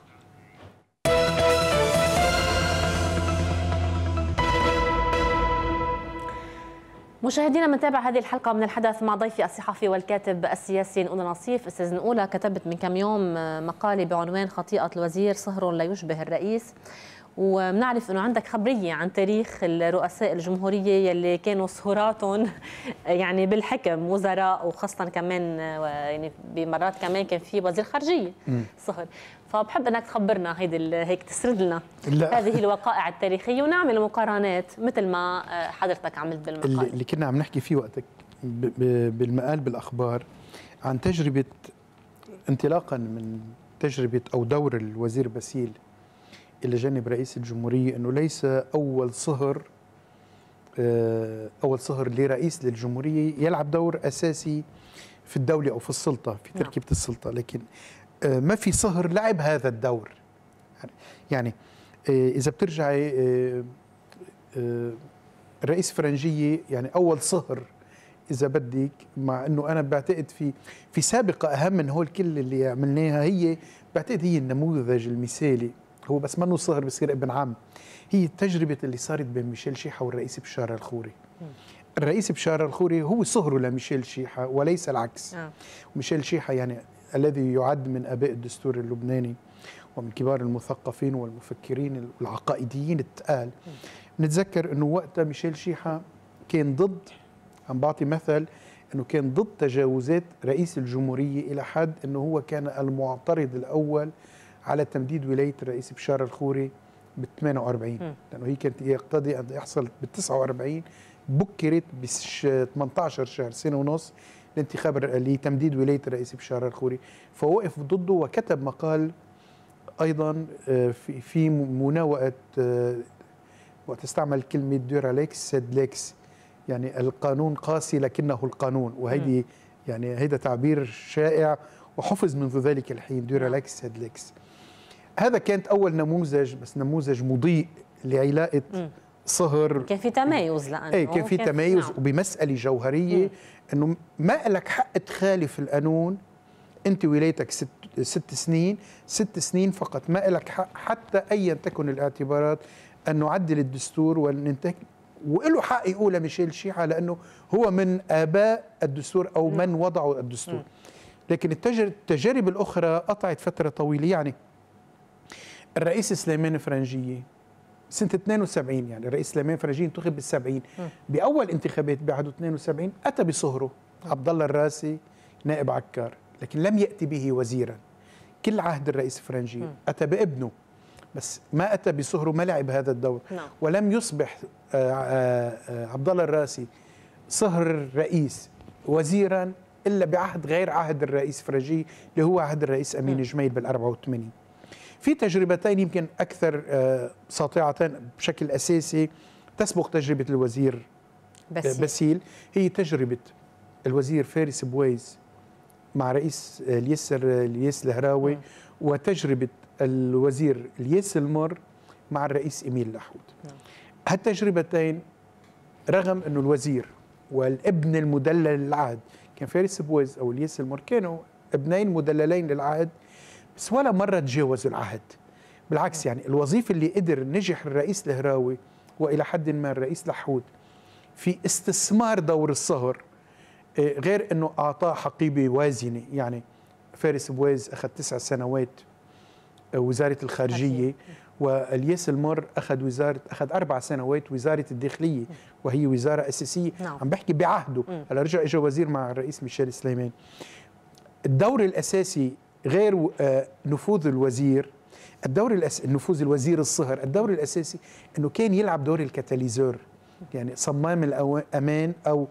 مشاهدينا منتابع هذه الحلقة من الحدث مع ضيفي الصحفي والكاتب السياسي نقولة نصيف. أستاذ نقولة، كتبت من كم يوم مقالة بعنوان خطيئة الوزير صهر لا يشبه الرئيس، وبنعرف انه عندك خبريه عن تاريخ الرؤساء الجمهوريه يلي كانوا صهوراتهم يعني بالحكم وزراء، وخاصه كمان يعني بمرات كمان كان في وزير خارجيه صهر. فبحب انك تخبرنا هيدي هيك تسرد لنا لا. هذه الوقائع التاريخيه ونعمل مقارنات مثل ما حضرتك عملت بالمقال اللي كنا عم نحكي فيه وقتك بالمقال بالاخبار عن تجربه، انطلاقا من تجربه او دور الوزير باسيل إلى جانب رئيس الجمهورية، أنه ليس أول صهر أول صهر لرئيس للجمهورية يلعب دور أساسي في الدولة أو في السلطة في تركيبة السلطة، لكن ما في صهر لعب هذا الدور. يعني إذا بترجعي الرئيس فرنجية يعني أول صهر اذا بدك، مع انه انا بعتقد في في سابقه اهم من هول كل اللي عملناها، هي بعتقد هي النموذج المثالي، هو بس منه صهر بصير ابن عم. هي التجربه اللي صارت بين ميشيل شيحه والرئيس بشار الخوري. الرئيس بشار الخوري هو صهره لميشيل شيحه وليس العكس. آه. ميشيل شيحه يعني الذي يعد من اباء الدستور اللبناني ومن كبار المثقفين والمفكرين والعقائديين التقال. نتذكر انه وقتها ميشيل شيحه كان ضد، عم بعطي مثل، انه كان ضد تجاوزات رئيس الجمهوريه الى حد انه هو كان المعترض الاول على تمديد ولايه الرئيس بشار الخوري بال ثمانية وأربعين، لانه هي كانت يقتضي ان يحصل بال تسعة وأربعين، بكرت ب ثمانية عشر شهر سنه ونص لانتخاب لتمديد ولايه الرئيس بشار الخوري، فوقف ضده وكتب مقال ايضا في في مناوئه، وقت استعمل كلمه دوراليكس سيدليكس، يعني القانون قاسي لكنه القانون، وهيدي يعني هيدا تعبير شائع وحفظ منذ ذلك الحين، دوراليكس سيدليكس. هذا كانت اول نموذج، بس نموذج مضيء لعلاقه صهر. كان في تمايز، لانه اي كان في تمايز، نعم. وبمساله جوهريه مم. انه ما لك حق تخالف القانون، انت ولايتك ست ست سنين ست سنين فقط، ما لك حق حتى ايا تكن الاعتبارات ان نعدل الدستور وننتهي، وله حق يقول ميشيل شيحه لانه هو من اباء الدستور او من وضعوا الدستور. لكن التجارب الاخرى قطعت فتره طويله، يعني الرئيس سليمان فرنجيه سنه اثنين وسبعين، يعني الرئيس سليمان فرنجيه انتخب بالسبعين، باول انتخابات بعده اثنين وسبعين اتى بصهره عبد الله الراسي نائب عكار، لكن لم ياتي به وزيرا. كل عهد الرئيس فرنجيه اتى بابنه، بس ما اتى بصهره، ما لعب هذا الدور. ولم يصبح عبد الله الراسي صهر الرئيس وزيرا الا بعهد غير عهد الرئيس فرنجيه اللي هو عهد الرئيس امين جميل بال أربعة وثمانين. في تجربتين يمكن اكثر ساطعتين بشكل اساسي تسبق تجربه الوزير بسيل, بسيل هي تجربه الوزير فارس بويز مع رئيس اليسر الياس الهراوي، م. وتجربه الوزير الياس المر مع الرئيس إميل لحود. هالتجربتين رغم انه الوزير والابن المدلل للعهد كان فارس بويز او الياس المر، كانوا ابنين مدللين للعهد، بس ولا مرة تجاوزوا العهد. بالعكس، يعني الوظيفة اللي قدر نجح الرئيس الهراوي وإلى حد ما الرئيس لحود في استثمار دور الصهر، غير أنه أعطاه حقيبة وازنة. يعني فارس بويز أخذ تسع سنوات وزارة الخارجية، والياس المر أخذ وزارة أخذ أربع سنوات وزارة الداخلية، وهي وزارة أساسية. عم بحكي بعهده، هلا رجع إجا وزير مع الرئيس ميشيل سليمان. الدور الأساسي غير نفوذ الوزير، الدور الأس... نفوذ الوزير الصهر، الدور الأساسي أنه كان يلعب دور الكاتاليزور، يعني صمام الأمان أو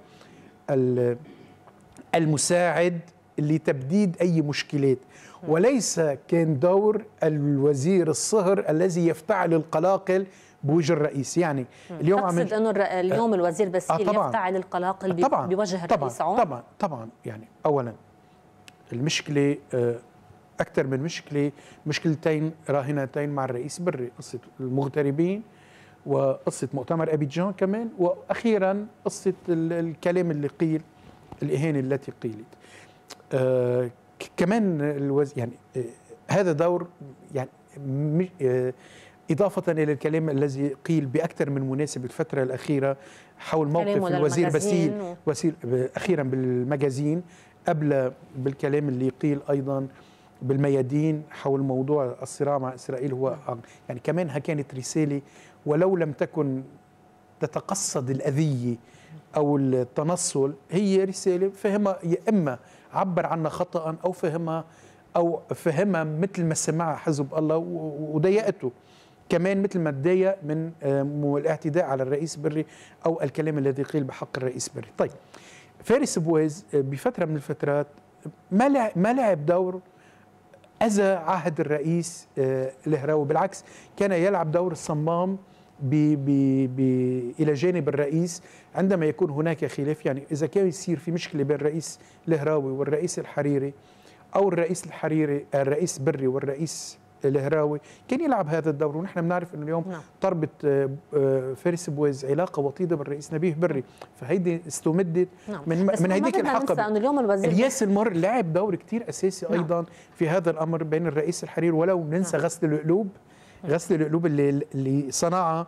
المساعد لتبديد أي مشكلات، وليس كان دور الوزير الصهر الذي يفتعل القلاقل بوجه الرئيس. يعني اليوم تقصد أنه اليوم الوزير بسيل آه يفتعل القلاقل طبعاً بوجه الرئيس؟ طبعا طبعا طبعا. يعني أولا المشكلة أكثر من مشكلة، مشكلتين راهنتين مع الرئيس بري، قصة المغتربين وقصة مؤتمر أبيجان كمان، وأخيرا قصة الكلام اللي قيل، الإهانة التي قيلت. آه كمان الوز... يعني آه هذا دور، يعني آه إضافة إلى الكلام الذي قيل بأكثر من مناسبة الفترة الأخيرة حول موقف الوزير بسيل و... وسيل أخيرا بالمجازين، قبل بالكلام اللي قيل أيضا بالميادين حول موضوع الصراع مع إسرائيل. هو يعني كمان كانت رسالة، ولو لم تكن تتقصد الأذية أو التنصل، هي رسالة فهمها يا إما عبر عنها خطأ أو فهمها أو فهمها مثل ما سمعها حزب الله وضيقته كمان، مثل ما تضايق من الاعتداء على الرئيس بري أو الكلام الذي قيل بحق الرئيس بري. طيب، فارس بويز بفترة من الفترات ما لعب ما لعب دور أذى عهد الرئيس الهراوي، بالعكس كان يلعب دور الصمام بي بي بي إلى جانب الرئيس عندما يكون هناك خلاف. يعني إذا كان يصير في مشكلة بين الرئيس الهراوي والرئيس الحريري، أو الرئيس الحريري الرئيس بري والرئيس الهراوي كان يلعب هذا الدور، ونحن بنعرف انه اليوم نعم. طربت فارس بويز علاقه وطيده بالرئيس نبيه بري، فهيدي استمدت نعم. من من هيديك الحقبه. اليوم الوزير الياس المر لعب دور كثير اساسي نعم. ايضا في هذا الامر بين الرئيس الحريري، ولو ننسى نعم. غسل القلوب غسل القلوب اللي اللي صنعها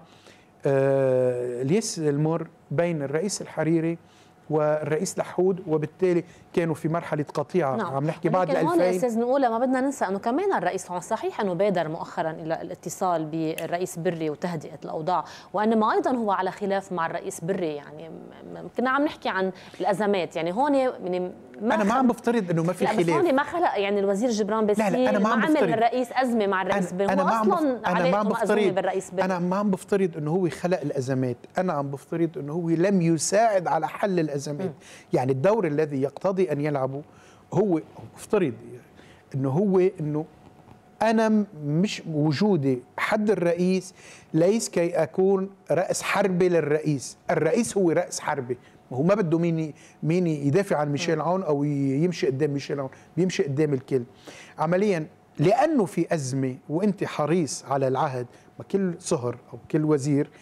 آه الياس المر بين الرئيس الحريري والرئيس لحود، وبالتالي كانوا في مرحله قطيعه. نعم. عم نحكي بعد ألفين. هون استاذ نقول ما بدنا ننسى انه كمان الرئيس هون صحيح انه بادر مؤخرا الى الاتصال بالرئيس بري وتهدئه الاوضاع، وانما ايضا هو على خلاف مع الرئيس بري. يعني كنا عم نحكي عن الازمات، يعني هون يعني ما انا ما عم بفترض انه ما في خلاف، بس هون ما خلق يعني الوزير جبران باسيل لا لا ما عمل الرئيس ازمه مع الرئيس بري. أنا, أنا اصلا انا ما عم بفترض بالرئيس بري. انا ما عم بفترض انه هو خلق الازمات، انا عم بفترض انه هو لم يساعد على حل الازمات. م. يعني الدور الذي يقتضي ان يلعبه هو افترض انه هو انه انا مش وجودي حد الرئيس ليس كي اكون راس حربي للرئيس، الرئيس هو راس حربي، هو ما بده مين مين يدافع عن ميشيل عون او يمشي قدام ميشيل عون، بيمشي قدام الكل. عمليا لانه في ازمه وانت حريص على العهد، ما كل صهر او كل وزير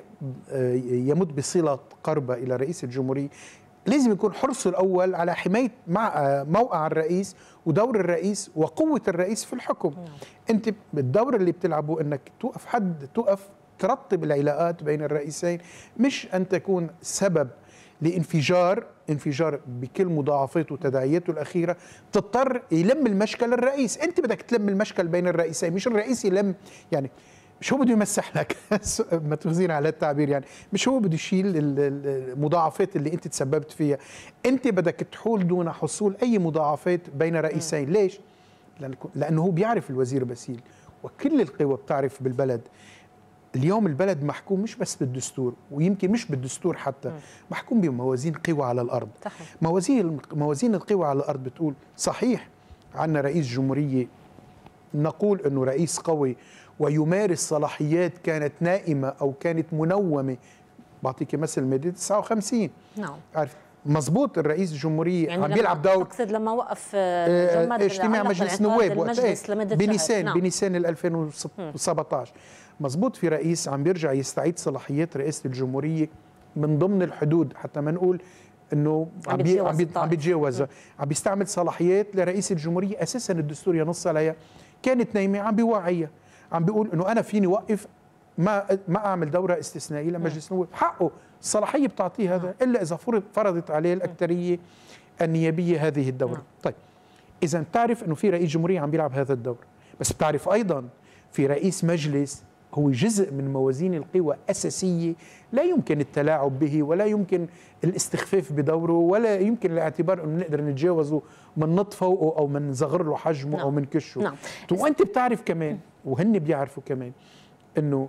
يمد بصله قربه الى رئيس الجمهوريه لازم يكون حرصه الاول على حمايه مع موقع الرئيس ودور الرئيس وقوه الرئيس في الحكم. مم. انت بالدور اللي بتلعبه انك توقف حد توقف ترتب العلاقات بين الرئيسين، مش ان تكون سبب لانفجار انفجار بكل مضاعفاته وتداعياته الاخيره تضطر يلم المشكل الرئيس. انت بدك تلم المشكل بين الرئيسين، مش الرئيس يلم. يعني مش هو بده يمسح لك ما تخزين على التعبير، يعني مش هو بده يشيل المضاعفات اللي انت تسببت فيها، انت بدك تحول دون حصول اي مضاعفات بين رئيسين. ليش؟ لانه هو بيعرف الوزير باسيل وكل القوى بتعرف بالبلد. اليوم البلد محكوم مش بس بالدستور، ويمكن مش بالدستور حتى، محكوم بموازين قوى على الارض. موازين موازين القوى على الارض بتقول صحيح عندنا رئيس جمهوريه نقول انه رئيس قوي ويمارس صلاحيات كانت نائمه او كانت منومه. بعطيك مثل ماده تسعة وخمسين. نعم. عارف مزبوط الرئيس الجمهوريه يعني عم بيلعب دور. تقصد لما وقف اجتماع مجلس نواب وقتها بنيسان نعم. بنيسان ألفين وسبعطعش. مزبوط في رئيس عم بيرجع يستعيد صلاحيات رئاسه الجمهوريه من ضمن الحدود، حتى ما نقول انه عم بيتجاوز عم بيتجاوز عم بيستعمل صلاحيات لرئيس الجمهوريه اساسا الدستور ينص عليها، كانت نايمه عم بيوعيها، عم بيقول انه انا فيني وقف ما ما اعمل دوره استثنائيه لمجلس النواب، حقه الصلاحيه بتعطيه هذا الا اذا فرض فرضت عليه الاكثريه النيابيه هذه الدوره. طيب اذا بتعرف انه في رئيس جمهوريه عم بيلعب هذا الدور، بس بتعرف ايضا في رئيس مجلس هو جزء من موازين القوى اساسيه لا يمكن التلاعب به ولا يمكن الاستخفاف بدوره ولا يمكن الاعتبار انه نقدر نتجاوزه من نط فوقه او من نصغر له حجمه. نعم. او من كشه. نعم. وانت بتعرف كمان وهن بيعرفوا كمان انه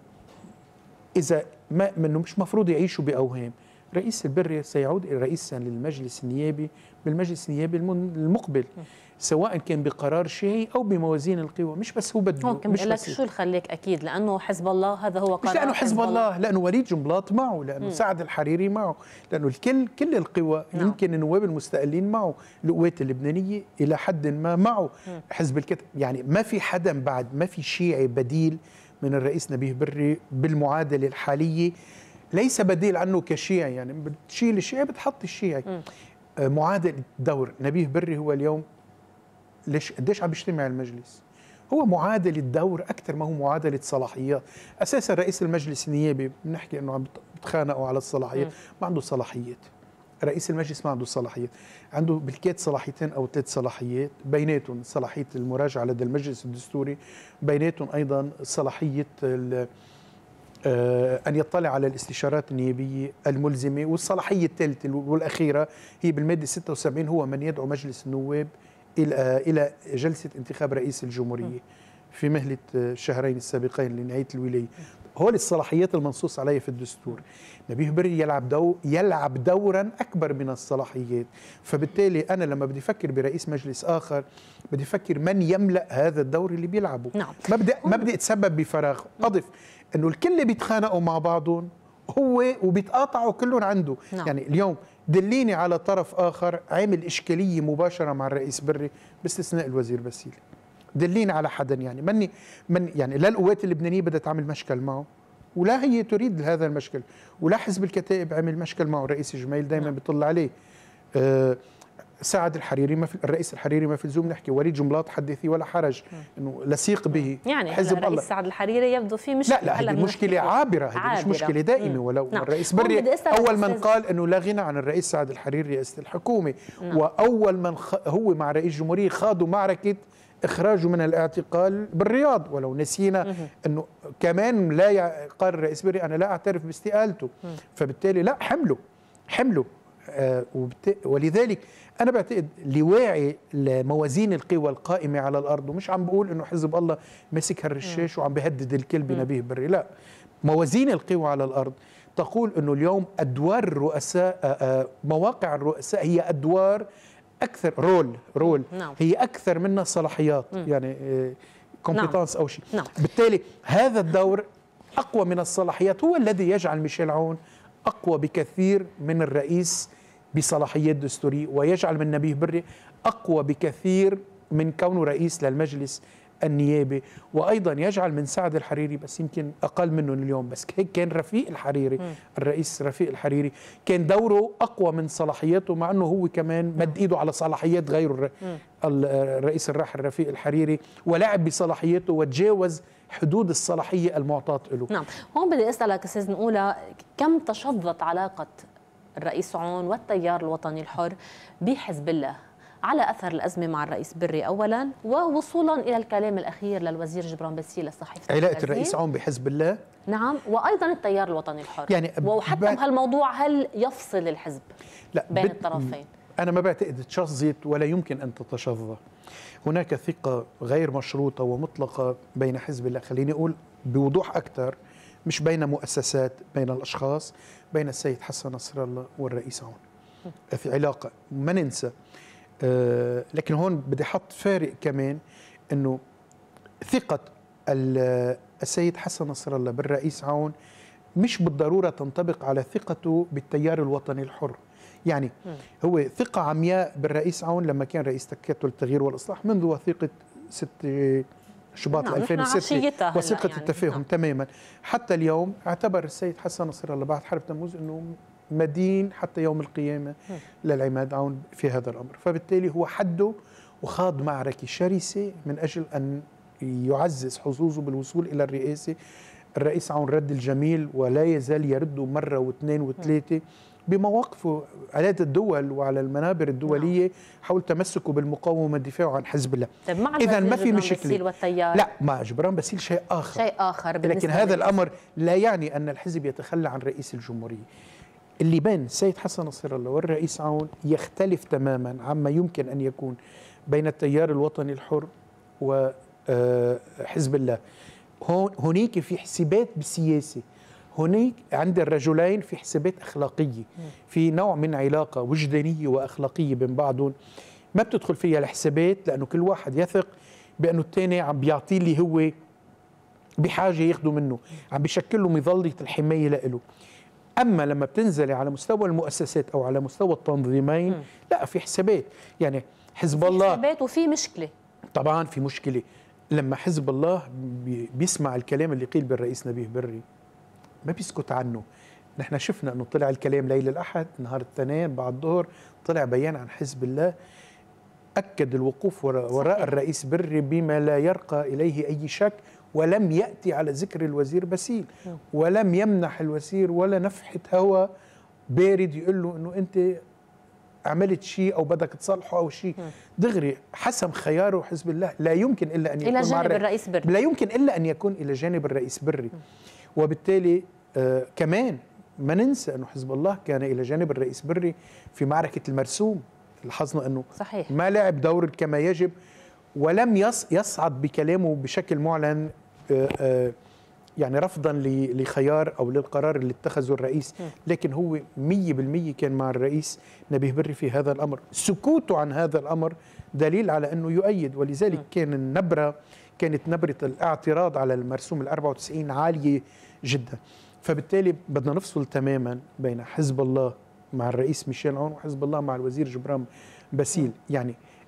اذا ما انه مش مفروض يعيشوا باوهام. رئيس البري سيعود رئيسا للمجلس النيابي بالمجلس النيابي المقبل، سواء كان بقرار شيعي او بموازين القوى. مش بس هو بده ممكن مش لك شو خليك اكيد لانه حزب الله هذا هو قرار. مش لانه حزب الله، لانه وليد جنبلاط معه، لانه م. سعد الحريري معه، لانه الكل كل القوى. نعم. يمكن النواب المستقلين معه، القوات اللبنانيه الى حد ما معه. م. حزب الكتب، يعني ما في حدا بعد، ما في شيعي بديل من الرئيس نبيه بري بالمعادله الحاليه. ليس بديل عنه كشيعي، يعني بتشيل الشيعي بتحط الشيعي. م. معادله دور نبيه بري هو اليوم ليش قديش عم بيجتمع المجلس؟ هو معادله دور اكثر ما هو معادله صلاحيات. اساسا رئيس المجلس النيابي بنحكي انه عم بتخانقوا على الصلاحيات، ما عنده صلاحيات. رئيس المجلس ما عنده صلاحيات، عنده بالكاد صلاحيتين او ثلاث صلاحيات، بيناتهم صلاحيه المراجعه لدى المجلس الدستوري، بيناتهم ايضا صلاحيه أن يطلع على الاستشارات النيابية الملزمة، والصلاحية الثالثة والأخيرة هي بالمادة ستة وسبعين هو من يدعو مجلس النواب إلى إلى جلسة انتخاب رئيس الجمهورية في مهلة الشهرين السابقين لنهاية الولاية. هول الصلاحيات المنصوص عليها في الدستور. نبيه بري يلعب دو يلعب دورا أكبر من الصلاحيات، فبالتالي أنا لما بدي أفكر برئيس مجلس آخر بدي أفكر من يملأ هذا الدور اللي بيلعبه. نعم. ما بدي ما بدي أتسبب بفراغ. أضف إنه الكل بيتخانقوا مع بعضهم هو وبيتقاطعوا كلهم عنده. نعم. يعني اليوم دليني على طرف آخر عامل إشكالية مباشرة مع الرئيس بري باستثناء الوزير باسيل. دلينا على حدا يعني مني من يعني لا القوات اللبنانيه بدها تعمل مشكل معه ولا هي تريد هذا المشكل ولا حزب الكتائب عمل مشكل معه. الرئيس جميل دائما بيطل عليه. أه سعد الحريري ما في الرئيس الحريري ما في لزوم نحكي. وليد جنبلاط حدثي ولا حرج انه لصيق به يعني حزب الرئيس الله. سعد الحريري يبدو في مشكله. لا لا هذه مشكله عابره، هذه مش مشكله دائمه. ولو نعم. الرئيس بري اول من قال انه لا غنى عن الرئيس سعد الحريري رئاسه الحكومه. نعم. واول من خ... هو مع رئيس الجمهوريه خاضوا معركه اخراجه من الاعتقال بالرياض. ولو نسينا انه كمان لا ي... قال الرئيس بري انا لا اعترف باستقالته. فبالتالي لا حمله حمله آه وبت... ولذلك أنا بعتقد لواعي لموازين القوى القائمة على الأرض، ومش عم بقول إنه حزب الله مسك هالرشاش وعم بهدد الكل بنبيه بري، لا، موازين القوى على الأرض تقول إنه اليوم أدوار الرؤساء مواقع الرؤساء هي أدوار أكثر رول رول نعم. هي أكثر منها صلاحيات مم. يعني كومبيتانس نعم. أو شيء نعم. بالتالي هذا الدور أقوى من الصلاحيات هو الذي يجعل ميشيل عون أقوى بكثير من الرئيس بصلاحيات دستورية، ويجعل من نبيه بري أقوى بكثير من كونه رئيس للمجلس النيابي، وأيضا يجعل من سعد الحريري بس يمكن أقل منه اليوم، بس هيك كان رفيق الحريري م. الرئيس رفيق الحريري كان دوره أقوى من صلاحياته، مع أنه هو كمان مد إيده على صلاحيات غيره الرئيس الراحل رفيق الحريري ولعب بصلاحياته وتجاوز حدود الصلاحية المعطاة له. نعم، هون بدي أسألك أستاذ نقولة كم تشظت علاقة الرئيس عون والتيار الوطني الحر بحزب الله على أثر الأزمة مع الرئيس بري أولا، ووصولا إلى الكلام الأخير للوزير جبران باسيل الصحيفة علاقة الرئيس عون بحزب الله؟ نعم، وأيضا التيار الوطني الحر يعني وحتى بهالموضوع هل يفصل الحزب لا بين بد... الطرفين؟ أنا ما بعتقد تشظت ولا يمكن أن تتشظى. هناك ثقة غير مشروطة ومطلقة بين حزب الله، خليني أقول بوضوح أكثر، مش بين مؤسسات، بين الأشخاص، بين السيد حسن نصر الله والرئيس عون في علاقة ما ننسى. آه لكن هون بدي أحط فارق كمان، أنه ثقة السيد حسن نصر الله بالرئيس عون مش بالضرورة تنطبق على ثقته بالتيار الوطني الحر. يعني هو ثقة عمياء بالرئيس عون لما كان رئيس تكتل التغيير والإصلاح منذ وثيقة ستة شباط نعم ألفين وستة وثيقة يعني. التفاهم نعم. تماما. حتى اليوم اعتبر السيد حسن نصر الله بعد حرب تموز أنه مدين حتى يوم القيامة م. للعماد عون في هذا الأمر، فبالتالي هو حده وخاض معركة شرسة من أجل أن يعزز حظوظه بالوصول إلى الرئاسة. الرئيس عون رد الجميل ولا يزال يرده مرة واثنين وثلاثة بمواقفه على الدول وعلى المنابر الدولية حول تمسكه بالمقاومة والدفاع عن حزب الله. طيب مع إذا ما في مشكلة. لا مع جبران باسيل شيء آخر شيء آخر لكن هذا الأمر لا يعني أن الحزب يتخلى عن رئيس الجمهورية. اللي بين السيد حسن نصر الله والرئيس عون يختلف تماما عما يمكن أن يكون بين التيار الوطني الحر وحزب الله. هناك في حسابات بالسياسة، هناك عند الرجلين في حسابات أخلاقية، في نوع من علاقة وجدانية وأخلاقية بين بعضهم ما بتدخل فيها الحسابات، لأنه كل واحد يثق بأنه الثاني عم بيعطيه اللي هو بحاجة ياخده منه، عم بيشكل له مظلة الحماية له. أما لما بتنزلي على مستوى المؤسسات أو على مستوى التنظيمين م. لا في حسابات. يعني حزب في الله حسابات وفي مشكلة، طبعا في مشكلة. لما حزب الله بيسمع الكلام اللي قيل بالرئيس نبيه بري ما بيسكت عنه. نحن شفنا أنه طلع الكلام ليلة الأحد، نهار الاثنين بعد الظهر طلع بيان عن حزب الله أكد الوقوف وراء, وراء الرئيس بري بما لا يرقى إليه أي شك، ولم يأتي على ذكر الوزير باسيل، ولم يمنح الوزير ولا نفحة هوا بارد يقول له أنه أنت عملت شيء أو بدك تصلحه أو شيء. دغري حسم خياره حزب الله لا يمكن إلا أن يكون إلى جانب الرئيس بري، لا يمكن إلا أن يكون إلى جانب الرئيس بري. وبالتالي آه كمان ما ننسى أنه حزب الله كان إلى جانب الرئيس بري في معركة المرسوم. لاحظنا أنه صحيح. ما لعب دور كما يجب، ولم يص يصعد بكلامه بشكل معلن آه آه يعني رفضا لخيار أو للقرار اللي اتخذه الرئيس، لكن هو مية بالمية كان مع الرئيس نبيه بري في هذا الأمر. سكوته عن هذا الأمر دليل على أنه يؤيد، ولذلك كان النبرة كانت نبرة الاعتراض على المرسوم الأربعة وتسعين عالية جدا. فبالتالي بدنا نفصل تماما بين حزب الله مع الرئيس ميشيل عون وحزب الله مع الوزير جبران باسيل. يعني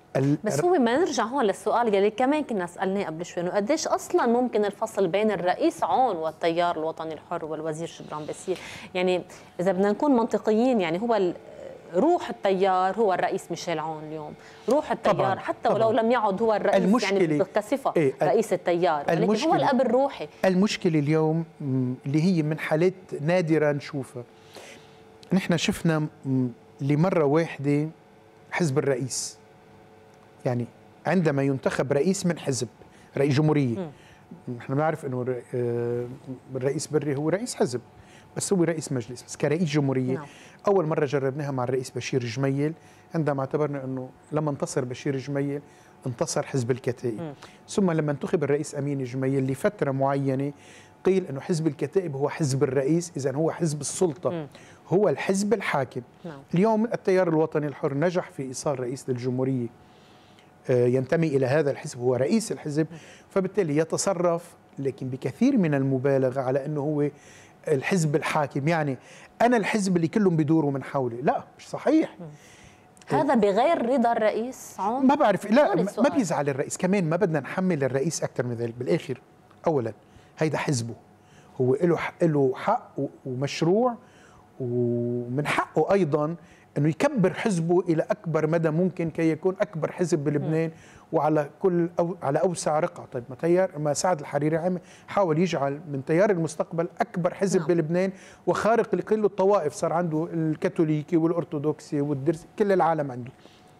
بس هو ما نرجع هون للسؤال اللي كمان كنا سالناه قبل شوي، انه قديش اصلا ممكن الفصل بين الرئيس عون والتيار الوطني الحر والوزير جبران باسيل؟ يعني اذا بدنا نكون منطقيين، يعني هو روح التيار هو الرئيس ميشيل عون اليوم، روح التيار طبعاً حتى ولو طبعاً لم يعد هو الرئيس يعني كصفه إيه رئيس التيار، ولكن هو الاب الروحي. المشكله اليوم اللي هي من حالات نادره نشوفها، نحن شفنا لمره واحده حزب الرئيس، يعني عندما ينتخب رئيس من حزب رئيس جمهوريه، نحن بنعرف انه الرئيس بري هو رئيس حزب بس هو رئيس مجلس، بس كرئيس جمهوريه نعم. اول مره جربناها مع الرئيس بشير جميل، عندما اعتبرنا انه لما انتصر بشير جميل انتصر حزب الكتائب. م. ثم لما انتخب الرئيس امين جميل لفتره معينه قيل انه حزب الكتائب هو حزب الرئيس، اذا هو حزب السلطه، م. هو الحزب الحاكم. نعم. اليوم التيار الوطني الحر نجح في ايصال رئيس للجمهوريه ينتمي الى هذا الحزب، هو رئيس الحزب، فبالتالي يتصرف لكن بكثير من المبالغه على انه هو الحزب الحاكم، يعني أنا الحزب اللي كلهم بيدوروا من حولي. لا مش صحيح. هذا بغير رضا الرئيس عون؟ ما بعرف، لا ما بيزعل الرئيس، كمان ما بدنا نحمل الرئيس أكثر من ذلك. بالآخر أولا هيدا حزبه، هو له له حق ومشروع، ومن حقه أيضا أنه يكبر حزبه إلى أكبر مدى ممكن كي يكون أكبر حزب بلبنان وعلى كل أو على أوسع رقعة. طيب ما تيار ما سعد الحريري عمل حاول يجعل من تيار المستقبل أكبر حزب نعم. بلبنان وخارق لكل الطوائف، صار عنده الكاثوليكي والأرثوذكسي والدرزي، كل العالم عنده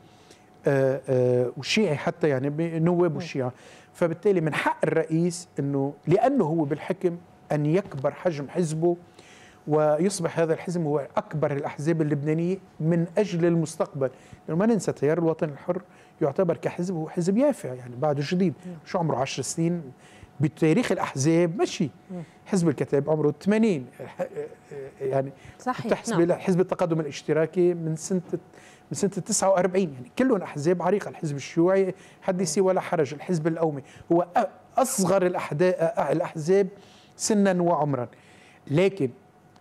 آآ آآ والشيعي حتى، يعني نواب والشيعة. فبالتالي من حق الرئيس أنه لأنه هو بالحكم أن يكبر حجم حزبه ويصبح هذا الحزب هو أكبر الأحزاب اللبنانية من أجل المستقبل. لأنه ما ننسى التيار الوطني الحر يعتبر كحزب هو حزب يافع، يعني بعده جديد، شو عمره عشر سنين بتاريخ الأحزاب مشي. حزب الكتائب عمره ثمانين، يعني صحيح. تحسب نعم. حزب التقدم الاشتراكي من سنة من سنة تسعة وأربعين، يعني كلهم أحزاب عريقة. الحزب الشيوعي حدثي ولا حرج، الحزب القومي هو أصغر الأحزاب سنا وعمرا. لكن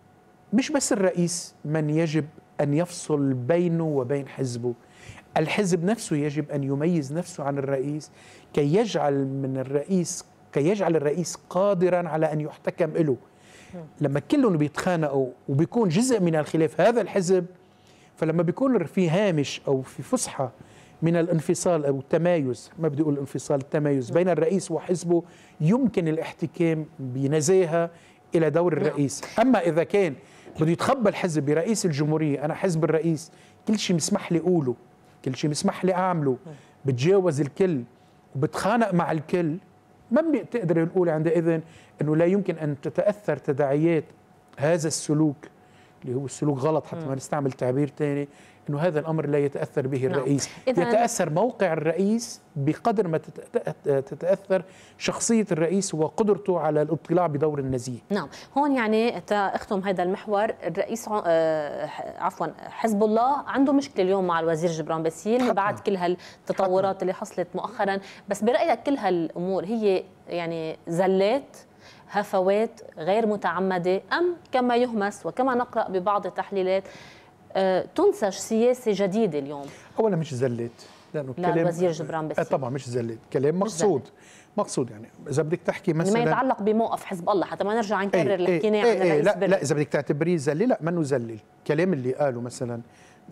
مش بس الرئيس من يجب أن يفصل بينه وبين حزبه، الحزب نفسه يجب أن يميز نفسه عن الرئيس كي يجعل من الرئيس كي يجعل الرئيس قادرا على أن يحتكم له. لما كلهم بيتخانقوا وبيكون جزء من الخلاف هذا الحزب، فلما بيكون في هامش أو في فسحة من الانفصال أو التمايز، ما بدي أقول الانفصال، التمايز بين الرئيس وحزبه، يمكن الاحتكام بنزاهة إلى دور الرئيس. أما إذا كان بده يتخبى الحزب برئيس الجمهورية، أنا حزب الرئيس كل شيء مسمح لي أقوله، كل شيء مسمح لي أعمله، بتجاوز الكل وبتخانق مع الكل، ما بتقدر نقول عندئذ أنه لا يمكن أن تتأثر تداعيات هذا السلوك اللي هو السلوك غلط، حتى ما نستعمل تعبير ثاني، انه هذا الامر لا يتاثر به الرئيس. نعم. يتاثر موقع الرئيس بقدر ما تتاثر شخصيه الرئيس وقدرته على الاطلاع بدور النزيه. نعم، هون يعني تختم هذا المحور، الرئيس آه عفوا حزب الله عنده مشكله اليوم مع الوزير جبران باسيل بعد كل هالتطورات حتى. اللي حصلت مؤخرا، بس برايك كل هالامور هي يعني زلات، هفوات غير متعمده، ام كما يهمس وكما نقرا ببعض التحليلات أه تنسج سياسة جديدة اليوم؟ أولا مش زلت، لأنه لا كلام وزير جبران باسيل طبعا مش زلت، كلام مقصود مقصود. يعني إذا بدك تحكي مثلا ما يتعلق بموقف حزب الله، حتى ما نرجع نكرر اللي حكيناه عن الرئيس لا, لا إذا بدك تعتبريه زلة، لا منه زلة. الكلام اللي قاله مثلا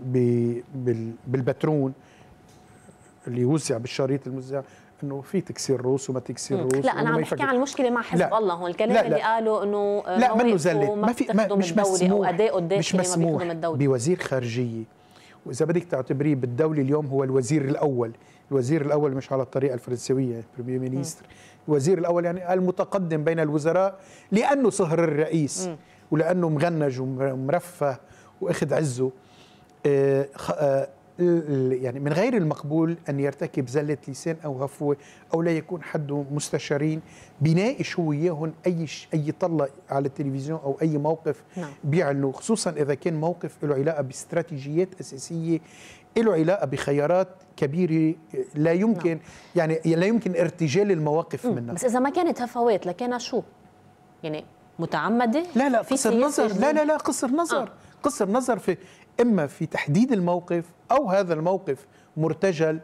بالبترون اللي وزع بالشريط الموزع انه في تكسير روس وما تكسير روس، لا انا عم بحكي عن المشكله مع حزب لا. الله هون، الكلام لا لا. اللي قالوا انه لا منه زلت، ما في ما مش مسموح مش مسموح بوزير خارجيه. واذا بدك تعتبريه بالدوله اليوم هو الوزير الاول، الوزير الاول مش على الطريقه الفرنسويه بريمير مينيستر، الوزير الاول يعني المتقدم بين الوزراء، لانه صهر الرئيس م. ولانه مغنج ومرفه واخذ عزه. آه آه يعني من غير المقبول أن يرتكب زلة لسان أو هفوة أو لا يكون حده مستشارين بيناقش هو إياهم أي أي طلة على التلفزيون أو أي موقف نعم. بيعلنوا، خصوصا إذا كان موقف له علاقة باستراتيجيات أساسية، له علاقة بخيارات كبيرة لا يمكن نعم. يعني لا يمكن ارتجال المواقف منها. بس إذا ما كانت هفوات لكان شو؟ يعني متعمدة؟ لا لا قصر نظر، لا لا لا قصر نظر آه. قصر نظر في إما في تحديد الموقف أو هذا الموقف مرتجل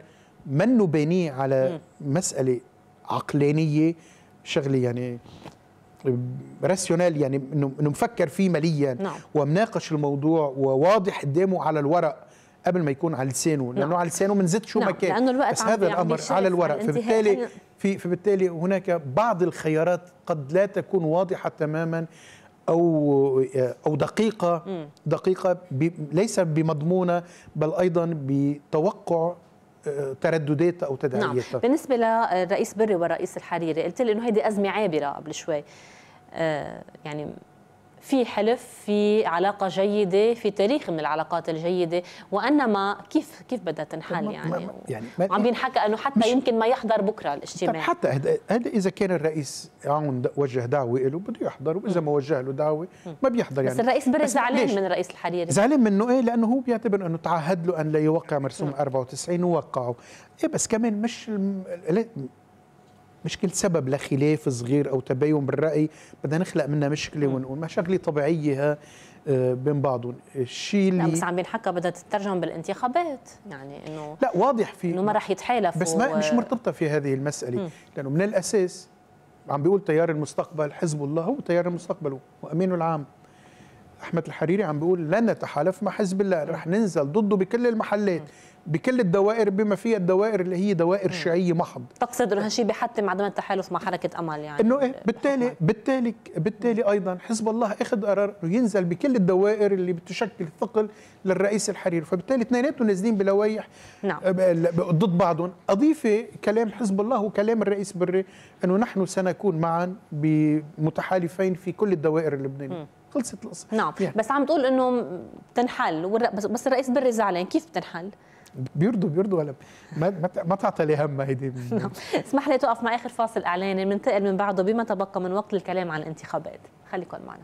منه بانيه على مساله عقلانيه، شغله يعني راسيونال، يعني انه انه مفكر فيه مليا نعم. ومناقش الموضوع وواضح قدامه على الورق قبل ما يكون على لسانه، لانه نعم. على لسانه بنزت شو نعم. ما كان، لأنه الوقت بس عم هذا بي- عم الامر بيشرف على الورق، على الانتهاء. فبالتالي في فبالتالي هناك بعض الخيارات قد لا تكون واضحه تماما او او دقيقه مم. دقيقه ب- ليس بمضمونه، بل ايضا بتوقع آه، تردداتها او نعم. تداعياتها. بالنسبه للرئيس بري والرئيس الحريري، قلت لي انه هيدي ازمه عابره قبل شوي. آه يعني في حلف، في علاقة جيدة، في تاريخ من العلاقات الجيدة، وانما كيف كيف بدها تنحل يعني؟ يعني وعم بينحكى انه حتى يمكن ما يحضر بكره طيب الاجتماع. حتى هذا هذا اذا كان الرئيس عون وجه دعوه له بده يحضر، واذا ما وجه له دعوه ما بيحضر يعني. بس الرئيس بري بس زعلان ليش؟ من الرئيس الحريري. زعلان منه ايه؟ لانه هو بيعتبر انه تعهد له ان لا يوقع مرسوم أربعة وتسعين ووقعه. ايه بس كمان مش الم... مش كل سبب لخلاف صغير او تباين بالراي بدنا نخلق منها مشكله ونقول ما شغله طبيعيه بين بعضهم. الشيء اللي لا بس عم بينحكى بدها تترجم بالانتخابات، يعني انه لا واضح في انه ما راح يتحالفوا، بس ما مش مرتبطه في هذه المساله. م. لانه من الاساس عم بيقول تيار المستقبل حزب الله هو تيار المستقبل وامينه العام احمد الحريري عم بيقول لن نتحالف مع حزب الله، رح ننزل ضده بكل المحلات بكل الدوائر بما فيها الدوائر اللي هي دوائر شيعيه محض. تقصد انه هالشيء بيحتم عدم التحالف مع حركه امل يعني؟ انه ايه بالتالي بالتالي بالتالي ايضا حزب الله اخذ قرار انه ينزل بكل الدوائر اللي بتشكل ثقل للرئيس الحريري، فبالتالي اثنيناتهم نازلين بلوائح نعم. ضد بعضهم. اضيفه كلام حزب الله وكلام الرئيس بري انه نحن سنكون معا بمتحالفين في كل الدوائر اللبنانيه. خلصت القصه. نعم يعني. بس عم تقول انه بتنحل، بس الرئيس بري زعلان، كيف بتنحل؟ بيرضوا بيرضوا ولا ما ما تعطى لي هم هيدي. نعم. اسمح لي توقف مع اخر فاصل اعلاني، بننتقل من بعده بما تبقى من وقت للكلام عن الانتخابات. خليكم معنا.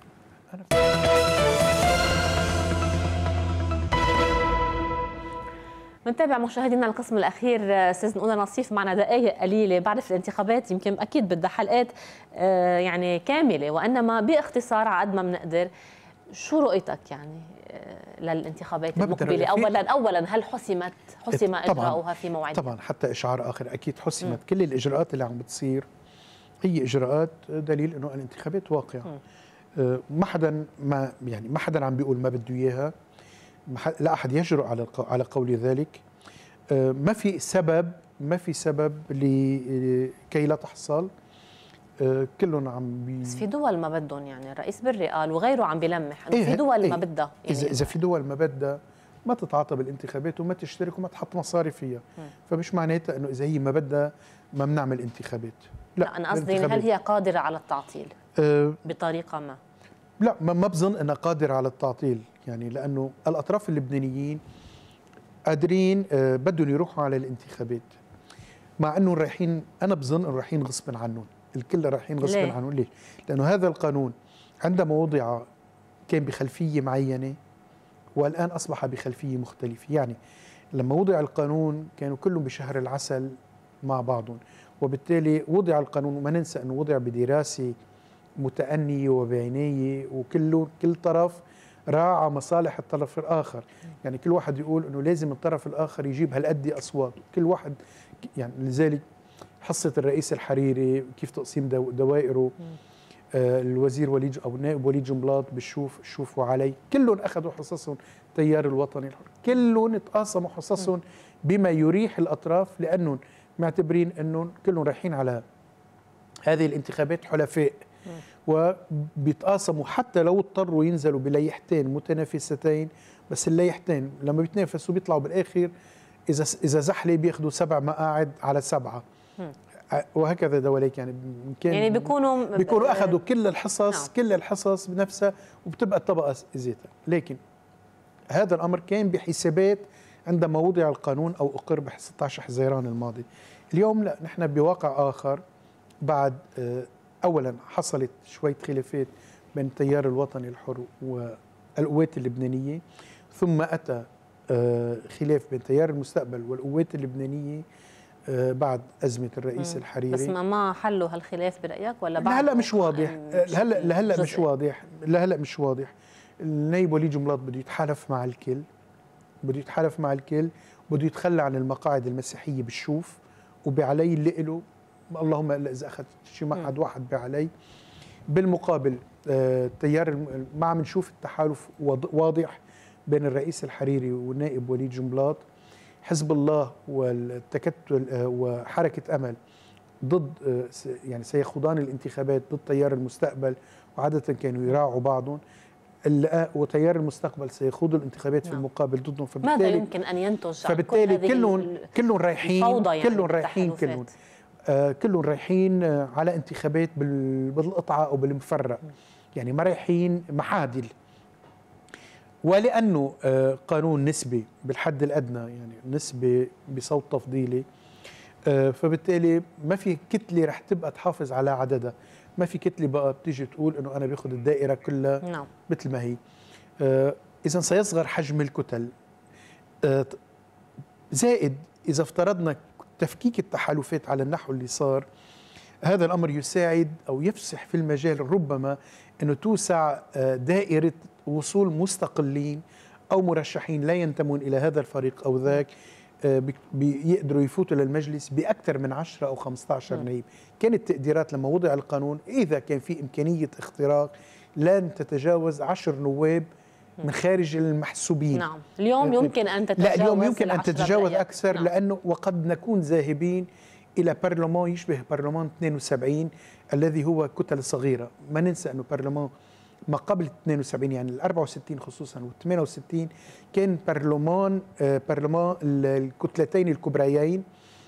بنتابع مشاهدينا القسم الاخير. استاذ نقول نصيف معنا دقائق قليله، بعرف الانتخابات يمكن اكيد بدها حلقات يعني كامله، وانما باختصار على قد ما بنقدر، شو رؤيتك يعني للانتخابات المقبله؟ اولا اولا هل حسمت حسم اجراؤها في موعدها؟ طبعا حتى اشعار اخر اكيد حسمت. م. كل الاجراءات اللي عم بتصير هي اجراءات دليل انه الانتخابات واقعه. أه ما حدا ما يعني ما حدا عم بيقول ما بده اياها، لا احد يجرؤ على على قول ذلك. أه ما في سبب ما في سبب لكي لا تحصل. أه كلهم عم بي بس في دول ما بدهم، يعني الرئيس بري قال وغيره عم بيلمح انه إيه في دول إيه ما بدها، يعني اذا اذا في دول ما بدها ما تتعاطى بالانتخابات وما تشترك وما تحط مصاري فيها. م. فمش معناتها انه اذا هي ما بدها ما بنعمل انتخابات. لا, لا انا قصدي هل هي قادره على التعطيل أه بطريقه ما؟ لا ما بظن انها قادره على التعطيل، يعني لانه الاطراف اللبنانيين قادرين أه بدهم يروحوا على الانتخابات، مع انه رايحين انا بظن انه رايحين غصبا عنهم، الكل رايحين غصبا عنهم. ليش؟ لانه هذا القانون عندما وضع كان بخلفيه معينه والان اصبح بخلفيه مختلفه. يعني لما وضع القانون كانوا كلهم بشهر العسل مع بعضهم، وبالتالي وضع القانون وما ننسى انه وضع بدراسه متأنية وبعناية، وكله كل طرف راعى مصالح الطرف الآخر. يعني كل واحد يقول أنه لازم الطرف الآخر يجيب هالقد أصوات، كل واحد يعني لذلك حصة الرئيس الحريري كيف تقسيم دو دوائره، آه الوزير وليد أو نائب وليد جنبلاط بالشوف الشوف وعلي، كلهم أخذوا حصصهم. تيار الوطني الحر كلهم تقاسموا حصصهم بما يريح الأطراف، لأنهم معتبرين أنهم كلهم رايحين على هذه الانتخابات حلفاء، وبيتقاسموا حتى لو اضطروا ينزلوا بليحتين متنافستين، بس الليحتين لما بيتنافسوا بيطلعوا بالاخر اذا اذا زحله بياخذوا سبع مقاعد على سبعه، وهكذا دواليك. يعني كان يعني بيكونوا بيكونوا اخذوا كل الحصص نعم. كل الحصص بنفسها، وبتبقى الطبقه ذاتها. لكن هذا الامر كان بحسابات عندما وضع القانون او اقر ب ستة عشر حزيران الماضي. اليوم لا، نحن بواقع اخر. بعد اولا حصلت شويه خلافات بين التيار الوطني الحر والقوات اللبنانيه، ثم اتى خلاف بين تيار المستقبل والقوات اللبنانيه بعد ازمه الرئيس الحريري. بس ما ما حلوا هالخلاف برايك ولا بعد؟ هلا مش واضح، هلا لهلا مش واضح لهلا مش واضح. النائب وليد جنبلاط بده يتحالف مع الكل، بده يتحالف مع الكل، بده يتخلى عن المقاعد المسيحيه بالشوف وبعلي اللي له، اللهم الا اذا اخذ شي معهد واحد بعلي. بالمقابل التيار ما عم نشوف التحالف واضح بين الرئيس الحريري والنائب وليد جنبلاط. حزب الله والتكتل وحركه امل ضد يعني سيخوضان الانتخابات ضد تيار المستقبل، وعاده كانوا يراعوا بعضهم، وتيار المستقبل سيخوض الانتخابات في المقابل ضدهم. فبالتالي ماذا يمكن ان ينتج؟ فبالتالي كلهم كلهم رايحين يعني كلهم رايحين كلهم آه كلهم رايحين آه على انتخابات بالقطعه او بالمفرق، يعني ما رايحين محادل. ولانه آه قانون نسبي بالحد الادنى، يعني نسبه بصوت تفضيلي، آه فبالتالي ما في كتله رح تبقى تحافظ على عددها، ما في كتله بقى بتيجي تقول انه انا باخذ الدائره كلها نعم. مثل ما هي. آه اذا سيصغر حجم الكتل، آه زائد اذا افترضنا تفكيك التحالفات على النحو اللي صار، هذا الامر يساعد او يفسح في المجال ربما انه توسع دائره وصول مستقلين او مرشحين لا ينتمون الى هذا الفريق او ذاك، بيقدروا يفوتوا للمجلس باكثر من عشرة او خمسة عشر نائب. كانت تقديرات لما وضع القانون اذا كان في امكانيه اختراق لن تتجاوز عشر نواب من خارج المحسوبين. نعم، اليوم يمكن ان تتجاوز لا اليوم يمكن ان تتجاوز اكثر. نعم. لانه وقد نكون ذاهبين الى برلمان يشبه برلمان اثنين وسبعين الذي هو كتل صغيره. ما ننسى انه برلمان ما قبل اثنين وسبعين يعني ال أربعة وستين خصوصا وال ثمانية وستين كان برلمان آه برلمان الكتلتين الكبريين،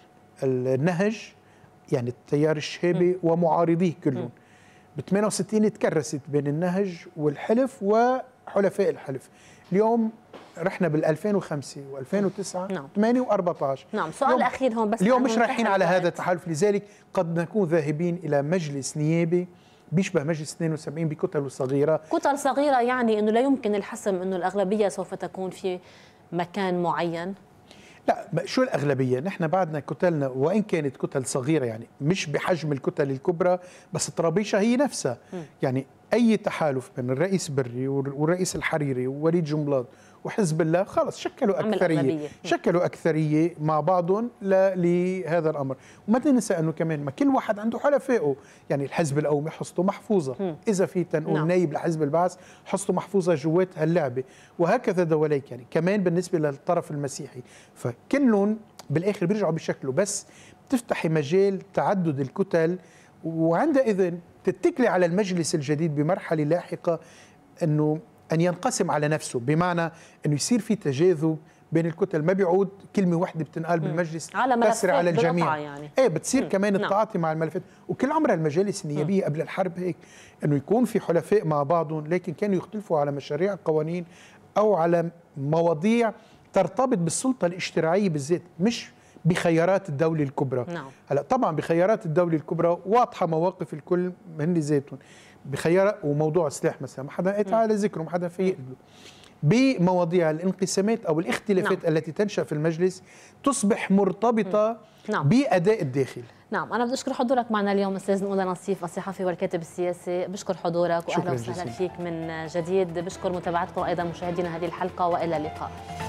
النهج يعني التيار الشهابي ومعارضيه كلهم. ب ثمانية وستين تكرست بين النهج والحلف وحلفاء الحلف. اليوم رحنا بال ألفين وخمسة وألفين وتسعة نعم. ثمانية وأربعة عشر. نعم، سؤال اخير هون بس. اليوم مش رايحين على هذا التحالف، لذلك قد نكون ذاهبين الى مجلس نيابي بيشبه مجلس اثنين وسبعين بكتل صغيره. كتل صغيره يعني انه لا يمكن الحسم انه الاغلبيه سوف تكون في مكان معين. لا شو الأغلبية؟ نحن بعدنا كتلنا وإن كانت كتل صغيرة يعني مش بحجم الكتل الكبرى، بس الطرابيشة هي نفسها. م. يعني أي تحالف بين الرئيس بري والرئيس الحريري ووليد جنبلاط وحزب الله خلص شكلوا أكثرية شكلوا أكثرية مع بعضهم لهذا الأمر. وما ننسى أنه كمان ما كل واحد عنده حلفائه، يعني الحزب القومي حصته محفوظة. م. إذا في تنقول نعم. نايب لحزب البعث حصته محفوظة جوات هاللعبة، وهكذا دواليك يعني كمان بالنسبة للطرف المسيحي. فكلهم بالآخر بيرجعوا بشكله، بس بتفتحي مجال تعدد الكتل، وعندئذ تتكلي على المجلس الجديد بمرحلة لاحقة أنه أن ينقسم على نفسه، بمعنى أنه يصير في تجاذب بين الكتل، ما بيعود كلمة واحدة بتنقال بالمجلس على تسري على الجميع. يعني. ايه بتصير مم. كمان التعاطي نعم. مع الملفات. وكل عمرها المجالس النيابية مم. قبل الحرب هيك، أنه يكون في حلفاء مع بعضهم لكن كانوا يختلفوا على مشاريع قوانين أو على مواضيع ترتبط بالسلطة الاشتراعية بالذات، مش بخيارات الدولة الكبرى. نعم. هلا طبعا بخيارات الدولة الكبرى واضحة مواقف الكل هن ذاتهم بخيارات، وموضوع السلاح مثلا ما حدا قطع على ذكره، ما حدا في يقبله. بمواضيع الانقسامات او الاختلافات نعم. التي تنشأ في المجلس تصبح مرتبطة نعم. بأداء الداخل. نعم، أنا بدي أشكر حضورك معنا اليوم أستاذ نقودة نصيف الصحفي والكاتب السياسي. بشكر حضورك وأهلا وسهلا فيك من جديد. بشكر متابعتكم أيضا مشاهدينا هذه الحلقة، وإلى اللقاء.